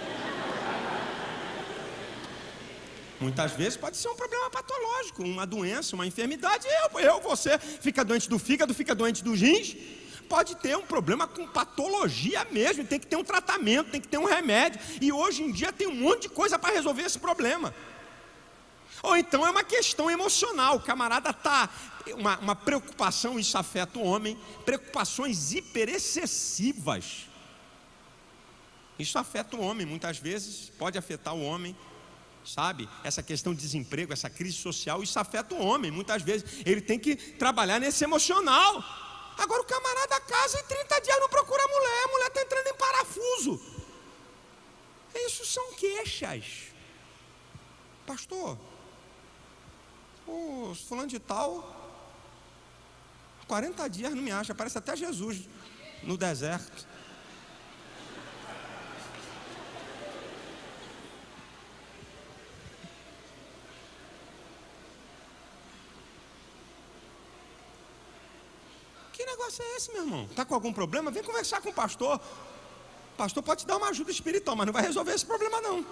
Muitas vezes pode ser um problema patológico, uma doença, uma enfermidade. Eu, eu, você fica doente do fígado, fica doente dos rins. Pode ter um problema com patologia mesmo, tem que ter um tratamento, tem que ter um remédio. E hoje em dia tem um monte de coisa para resolver esse problema. Ou então é uma questão emocional, o camarada está, uma, uma preocupação, isso afeta o homem, preocupações hiperexcessivas. Isso afeta o homem, muitas vezes pode afetar o homem, sabe? Essa questão de desemprego, essa crise social, isso afeta o homem, muitas vezes ele tem que trabalhar nesse emocional. Agora o camarada casa e trinta dias não procura a mulher, a mulher está entrando em parafuso. Isso são queixas. Pastor, o fulano de tal, quarenta dias não me acha, parece até Jesus no deserto. Que negócio é esse, meu irmão? Está com algum problema? Vem conversar com o pastor. O pastor pode te dar uma ajuda espiritual, mas não vai resolver esse problema não. O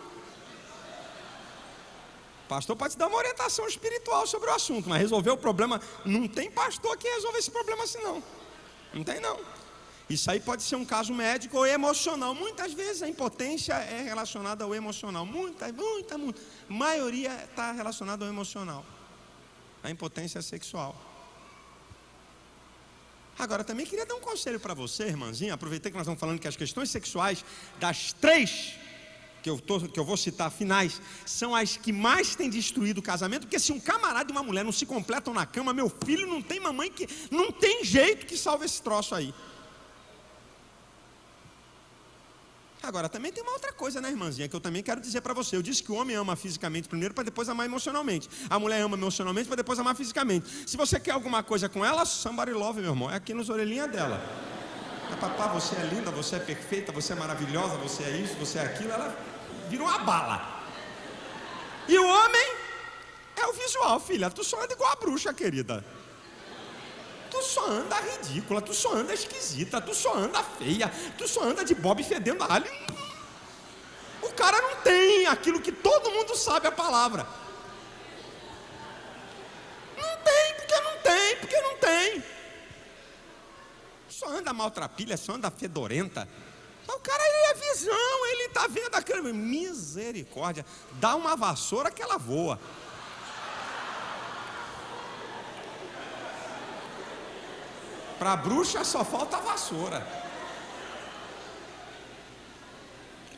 pastor pode te dar uma orientação espiritual sobre o assunto, mas resolver o problema, não tem pastor que resolve esse problema assim não. Não tem não. Isso aí pode ser um caso médico ou emocional. Muitas vezes a impotência é relacionada ao emocional. Muita, muita, muita. A maioria está relacionada ao emocional. A impotência sexual. Agora, também queria dar um conselho para você, irmãzinha. Aproveitei que nós estamos falando que as questões sexuais, das três que eu, tô, que eu vou citar, finais, são as que mais têm destruído o casamento. Porque se um camarada e uma mulher não se completam na cama, meu filho, não tem mamãe que... Não tem jeito que salve esse troço aí. Agora, também tem uma outra coisa, né, irmãzinha, que eu também quero dizer para você. Eu disse que o homem ama fisicamente primeiro para depois amar emocionalmente. A mulher ama emocionalmente para depois amar fisicamente. Se você quer alguma coisa com ela, somebody love, meu irmão. É aqui nos orelhinhas dela. É, papá, você é linda, você é perfeita, você é maravilhosa, você é isso, você é aquilo. Ela virou uma bala. E o homem é o visual, filha. Tu só anda igual a bruxa, querida. Tu só anda ridícula, tu só anda esquisita, tu só anda feia, tu só anda de bobe fedendo a alho. O cara não tem aquilo que todo mundo sabe a palavra. Não tem, porque não tem, porque não tem. Só anda maltrapilha, só anda fedorenta. O cara, ele é visão, ele está vendo aquilo. Misericórdia, dá uma vassoura que ela voa. Para a bruxa só falta a vassoura.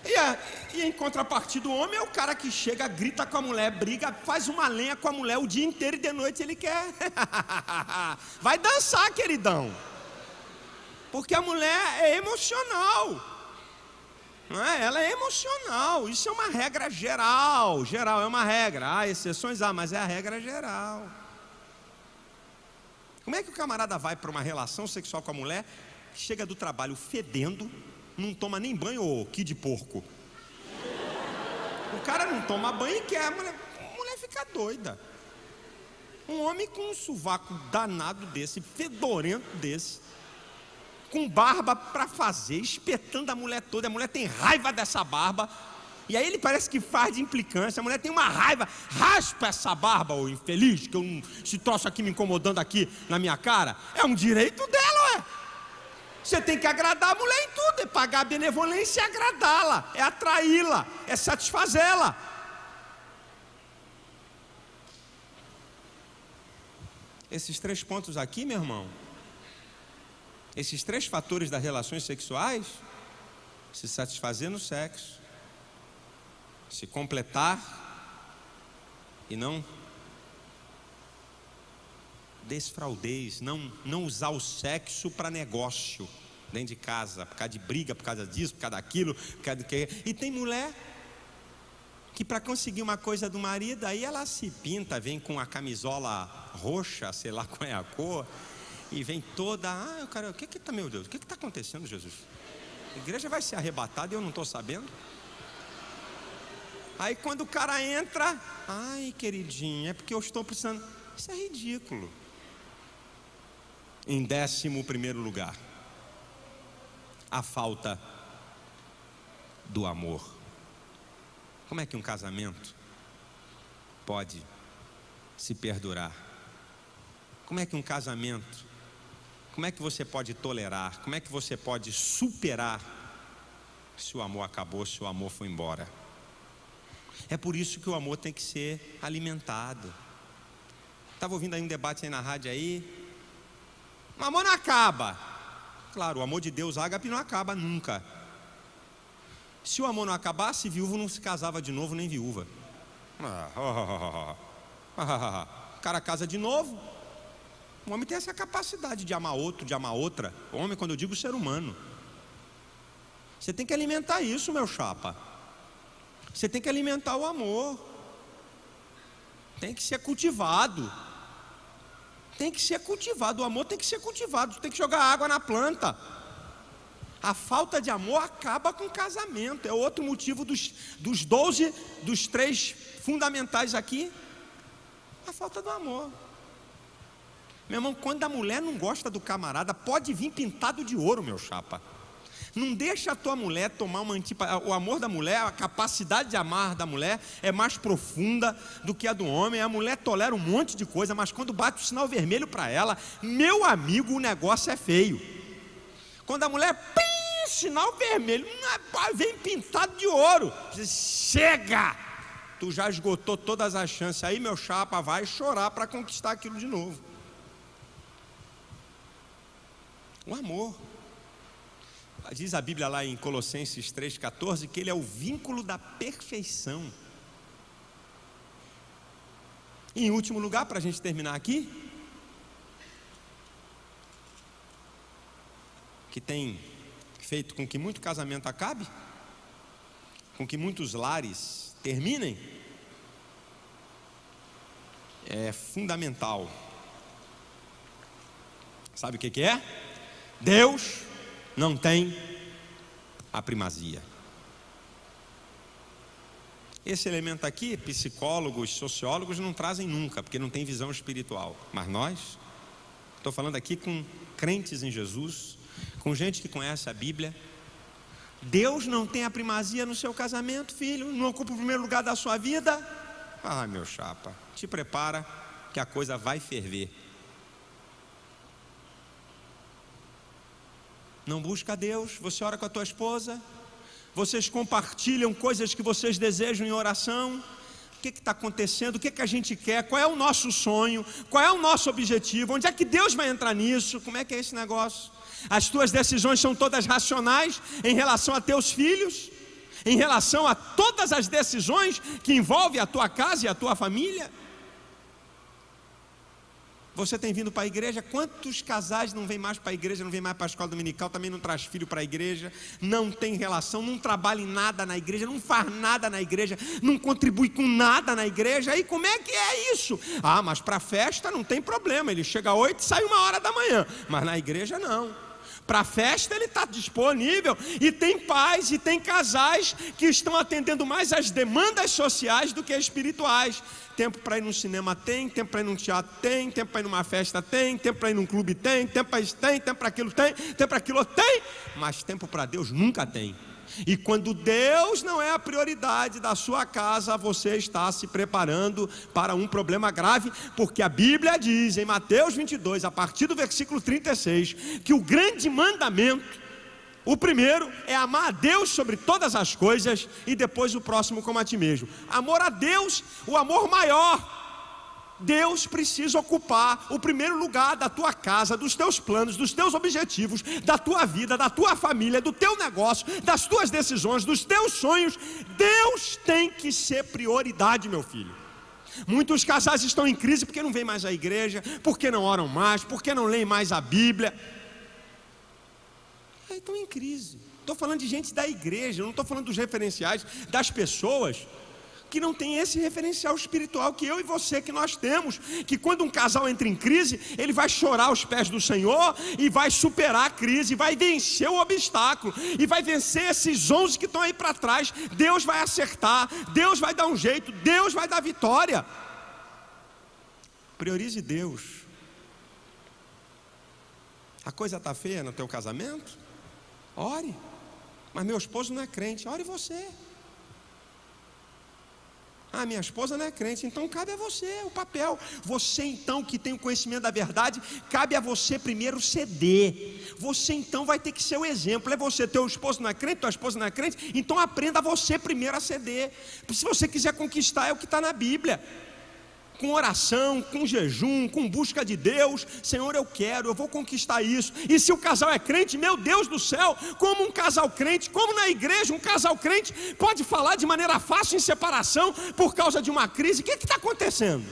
E, a, e em contrapartida, o homem é o cara que chega, grita com a mulher, briga, faz uma lenha com a mulher o dia inteiro e de noite ele quer. Vai dançar, queridão. Porque a mulher é emocional. Não é? Ela é emocional. Isso é uma regra geral. Geral é uma regra. Há exceções, há, mas é a regra geral. Como é que o camarada vai para uma relação sexual com a mulher, chega do trabalho fedendo, não toma nem banho, ô que de porco? O cara não toma banho e quer, a mulher, a mulher fica doida. Um homem com um sovaco danado desse, fedorento desse, com barba para fazer, espetando a mulher toda, a mulher tem raiva dessa barba, e aí ele parece que faz de implicância, a mulher tem uma raiva, raspa essa barba, ô infeliz, que eu não, esse troço aqui me incomodando aqui na minha cara, é um direito dela, ué. Você tem que agradar a mulher em tudo, é pagar a benevolência e agradá-la, é atraí-la, é satisfazê-la. Esses três pontos aqui, meu irmão, esses três fatores das relações sexuais, se satisfazer no sexo, se completar e não desfraudez, não, não usar o sexo para negócio dentro de casa, por causa de briga, por causa disso, por causa daquilo, por causa do que. E tem mulher que para conseguir uma coisa do marido, aí ela se pinta, vem com a camisola roxa, sei lá qual é a cor, e vem toda, ah, cara, o que que tá, meu Deus, o que que tá acontecendo, Jesus? A igreja vai ser arrebatada e eu não estou sabendo. Aí quando o cara entra, ai queridinho, é porque eu estou precisando. Isso é ridículo. Em décimo primeiro lugar, a falta do amor. Como é que um casamento pode se perdurar? Como é que um casamento, como é que você pode tolerar? Como é que você pode superar se o amor acabou, se o amor foi embora? É por isso que o amor tem que ser alimentado. Estava ouvindo aí um debate aí na rádio aí. O amor não acaba. Claro, o amor de Deus, ágape, não acaba nunca. Se o amor não acabasse, viúvo não se casava de novo, nem viúva. O cara casa de novo. O homem tem essa capacidade de amar outro, de amar outra. O homem, quando eu digo ser humano, você tem que alimentar isso, meu chapa. Você tem que alimentar o amor. Tem que ser cultivado. Tem que ser cultivado. O amor tem que ser cultivado. Tem que jogar água na planta. A falta de amor acaba com o casamento. É outro motivo dos, dos doze, dos três fundamentais aqui. A falta do amor. Meu irmão, quando a mulher não gosta do camarada, pode vir pintado de ouro, meu chapa. Não deixa a tua mulher tomar uma antipatia. O amor da mulher, a capacidade de amar da mulher é mais profunda do que a do homem. A mulher tolera um monte de coisa, mas quando bate o sinal vermelho para ela, meu amigo, o negócio é feio. Quando a mulher, pim, sinal vermelho, vem pintado de ouro. Chega! Tu já esgotou todas as chances. Aí, meu chapa, vai chorar para conquistar aquilo de novo. O amor. Diz a Bíblia lá em Colossenses três, quatorze, que ele é o vínculo da perfeição. E em último lugar, para a gente terminar aqui, que tem feito com que muito casamento acabe, com que muitos lares terminem, é fundamental. Sabe o que que é? Deus não tem a primazia. Esse elemento aqui, psicólogos, sociólogos não trazem nunca, porque não tem visão espiritual. Mas nós, estou falando aqui com crentes em Jesus, com gente que conhece a Bíblia. Deus não tem a primazia no seu casamento, filho, não ocupa o primeiro lugar da sua vida. Ah, meu chapa, te prepara que a coisa vai ferver. Não busca Deus, você ora com a tua esposa, vocês compartilham coisas que vocês desejam em oração. O que está acontecendo? O que, que a gente quer? Qual é o nosso sonho? Qual é o nosso objetivo? Onde é que Deus vai entrar nisso? Como é que é esse negócio? As tuas decisões são todas racionais em relação a teus filhos? em relação a todas as decisões que envolvem a tua casa e a tua família? Você tem vindo para a igreja? Quantos casais não vêm mais para a igreja, não vêm mais para a escola dominical, também não traz filho para a igreja, não tem relação, não trabalha em nada na igreja, não faz nada na igreja, não contribui com nada na igreja? E como é que é isso? Ah, mas para a festa não tem problema, ele chega às oito e sai uma hora da manhã, mas na igreja não. Para a festa ele está disponível, e tem pais e tem casais que estão atendendo mais às demandas sociais do que espirituais. Tempo para ir no cinema tem, tempo para ir num teatro tem, tempo para ir numa festa tem, tempo para ir num clube tem, tempo para isso tem, tempo para aquilo tem, tempo para aquilo tem, mas tempo para Deus nunca tem. E quando Deus não é a prioridade da sua casa, você está se preparando para um problema grave, porque a Bíblia diz em Mateus vinte e dois, a partir do versículo trinta e seis, que o grande mandamento, o primeiro é amar a Deus sobre todas as coisas, e depois o próximo como a ti mesmo. Amor a Deus, o amor maior. Deus precisa ocupar o primeiro lugar da tua casa, dos teus planos, dos teus objetivos, da tua vida, da tua família, do teu negócio, das tuas decisões, dos teus sonhos. Deus tem que ser prioridade, meu filho. Muitos casais estão em crise porque não vêm mais à igreja, porque não oram mais, porque não leem mais a Bíblia. Aí estão em crise. Estou falando de gente da igreja, não estou falando dos referenciais das pessoas que não tem esse referencial espiritual que eu e você que nós temos, que quando um casal entra em crise, ele vai chorar aos pés do Senhor, e vai superar a crise, vai vencer o obstáculo, e vai vencer esses onze que estão aí para trás. Deus vai acertar, Deus vai dar um jeito, Deus vai dar vitória. Priorize Deus. A coisa está feia no teu casamento? Ore. Mas meu esposo não é crente. Ore você. Ah, minha esposa não é crente. Então cabe a você o papel. Você então que tem o conhecimento da verdade, cabe a você primeiro ceder. Você então vai ter que ser o exemplo. É você, teu esposo não é crente, tua esposa não é crente, então aprenda você primeiro a ceder. Se você quiser conquistar, é o que está na Bíblia. Com oração, com jejum, com busca de Deus. Senhor, eu quero, eu vou conquistar isso. E se o casal é crente, meu Deus do céu, como um casal crente, como na igreja um casal crente pode falar de maneira fácil em separação por causa de uma crise? O que está acontecendo?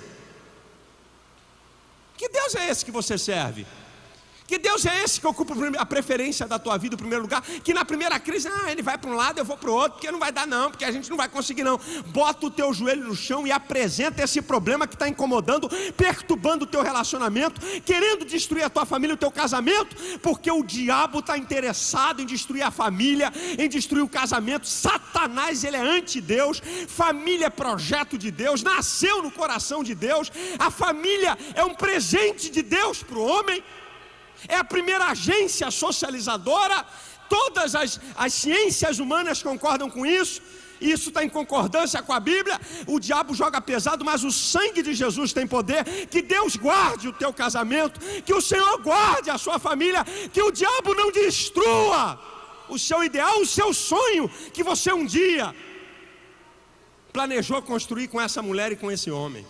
Que Deus é esse que você serve? Que Deus é esse que ocupa a preferência da tua vida, o primeiro lugar? Que na primeira crise, ah, ele vai para um lado, eu vou para o outro, porque não vai dar não, porque a gente não vai conseguir não. Bota o teu joelho no chão e apresenta esse problema que está incomodando, perturbando o teu relacionamento, querendo destruir a tua família, o teu casamento, porque o diabo está interessado em destruir a família, em destruir o casamento. Satanás, ele é anti-Deus. Família é projeto de Deus, nasceu no coração de Deus. A família é um presente de Deus para o homem. É a primeira agência socializadora. Todas as, as ciências humanas concordam com isso. Isso está em concordância com a Bíblia. O diabo joga pesado, mas o sangue de Jesus tem poder. Que Deus guarde o teu casamento, que o Senhor guarde a sua família, que o diabo não destrua o seu ideal, o seu sonho que você um dia planejou construir com essa mulher e com esse homem.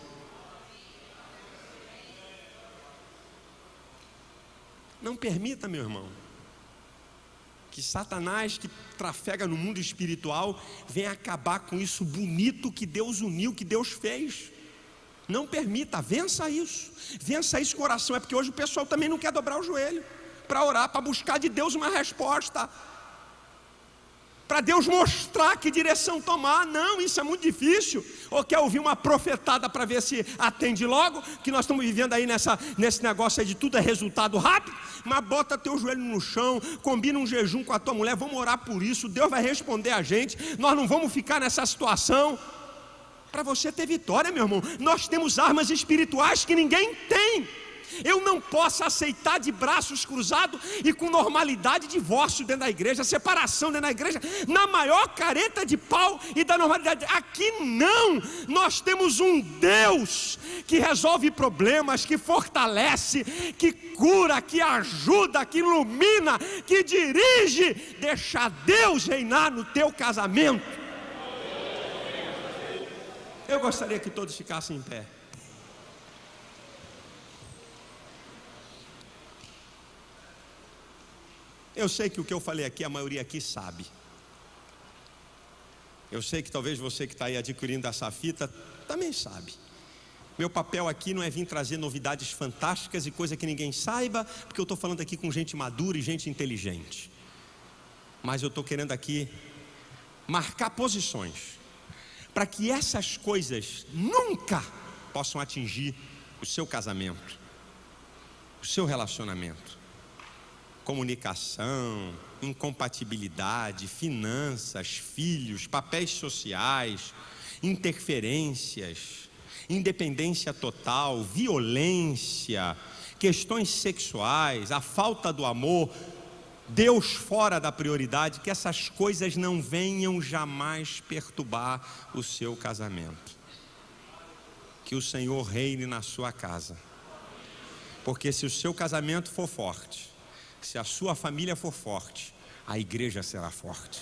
Não permita, meu irmão, que Satanás, que trafega no mundo espiritual, venha acabar com isso bonito que Deus uniu, que Deus fez. Não permita, vença isso. Vença isso com oração. É porque hoje o pessoal também não quer dobrar o joelho para orar, para buscar de Deus uma resposta, para Deus mostrar que direção tomar. Não, isso é muito difícil. Ou quer ouvir uma profetada para ver se atende logo, que nós estamos vivendo aí nessa, nesse negócio aí de tudo é resultado rápido. Mas bota teu joelho no chão, combina um jejum com a tua mulher, vamos orar por isso, Deus vai responder a gente. Nós não vamos ficar nessa situação. Para você ter vitória, meu irmão, nós temos armas espirituais que ninguém tem. Eu não posso aceitar de braços cruzados e com normalidade divórcio dentro da igreja, separação dentro da igreja, na maior careta de pau e da normalidade. Aqui não, nós temos um Deus que resolve problemas, que fortalece, que cura, que ajuda, que ilumina, que dirige. Deixa Deus reinar no teu casamento. Eu gostaria que todos ficassem em pé. Eu sei que o que eu falei aqui, a maioria aqui sabe. Eu sei que talvez você que está aí adquirindo essa fita também sabe. Meu papel aqui não é vir trazer novidades fantásticas e coisa que ninguém saiba, porque eu estou falando aqui com gente madura e gente inteligente. Mas eu estou querendo aqui marcar posições para que essas coisas nunca possam atingir o seu casamento, o seu relacionamento. Comunicação, incompatibilidade, finanças, filhos, papéis sociais, interferências, independência total, violência, questões sexuais, a falta do amor, Deus fora da prioridade, que essas coisas não venham jamais perturbar o seu casamento. Que o Senhor reine na sua casa. Porque se o seu casamento for forte, se a sua família for forte, a igreja será forte.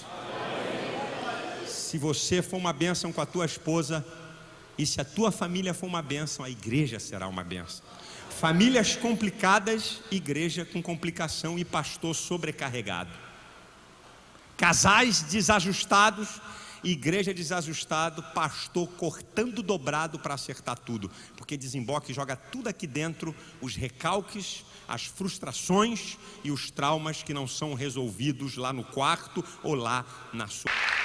Se você for uma bênção com a tua esposa, e se a tua família for uma bênção, a igreja será uma bênção. Famílias complicadas, igreja com complicação e pastor sobrecarregado. Casais desajustados, igreja desajustado, pastor cortando dobrado para acertar tudo. Porque desemboca e joga tudo aqui dentro, os recalques, as frustrações e os traumas que não são resolvidos lá no quarto ou lá na sua...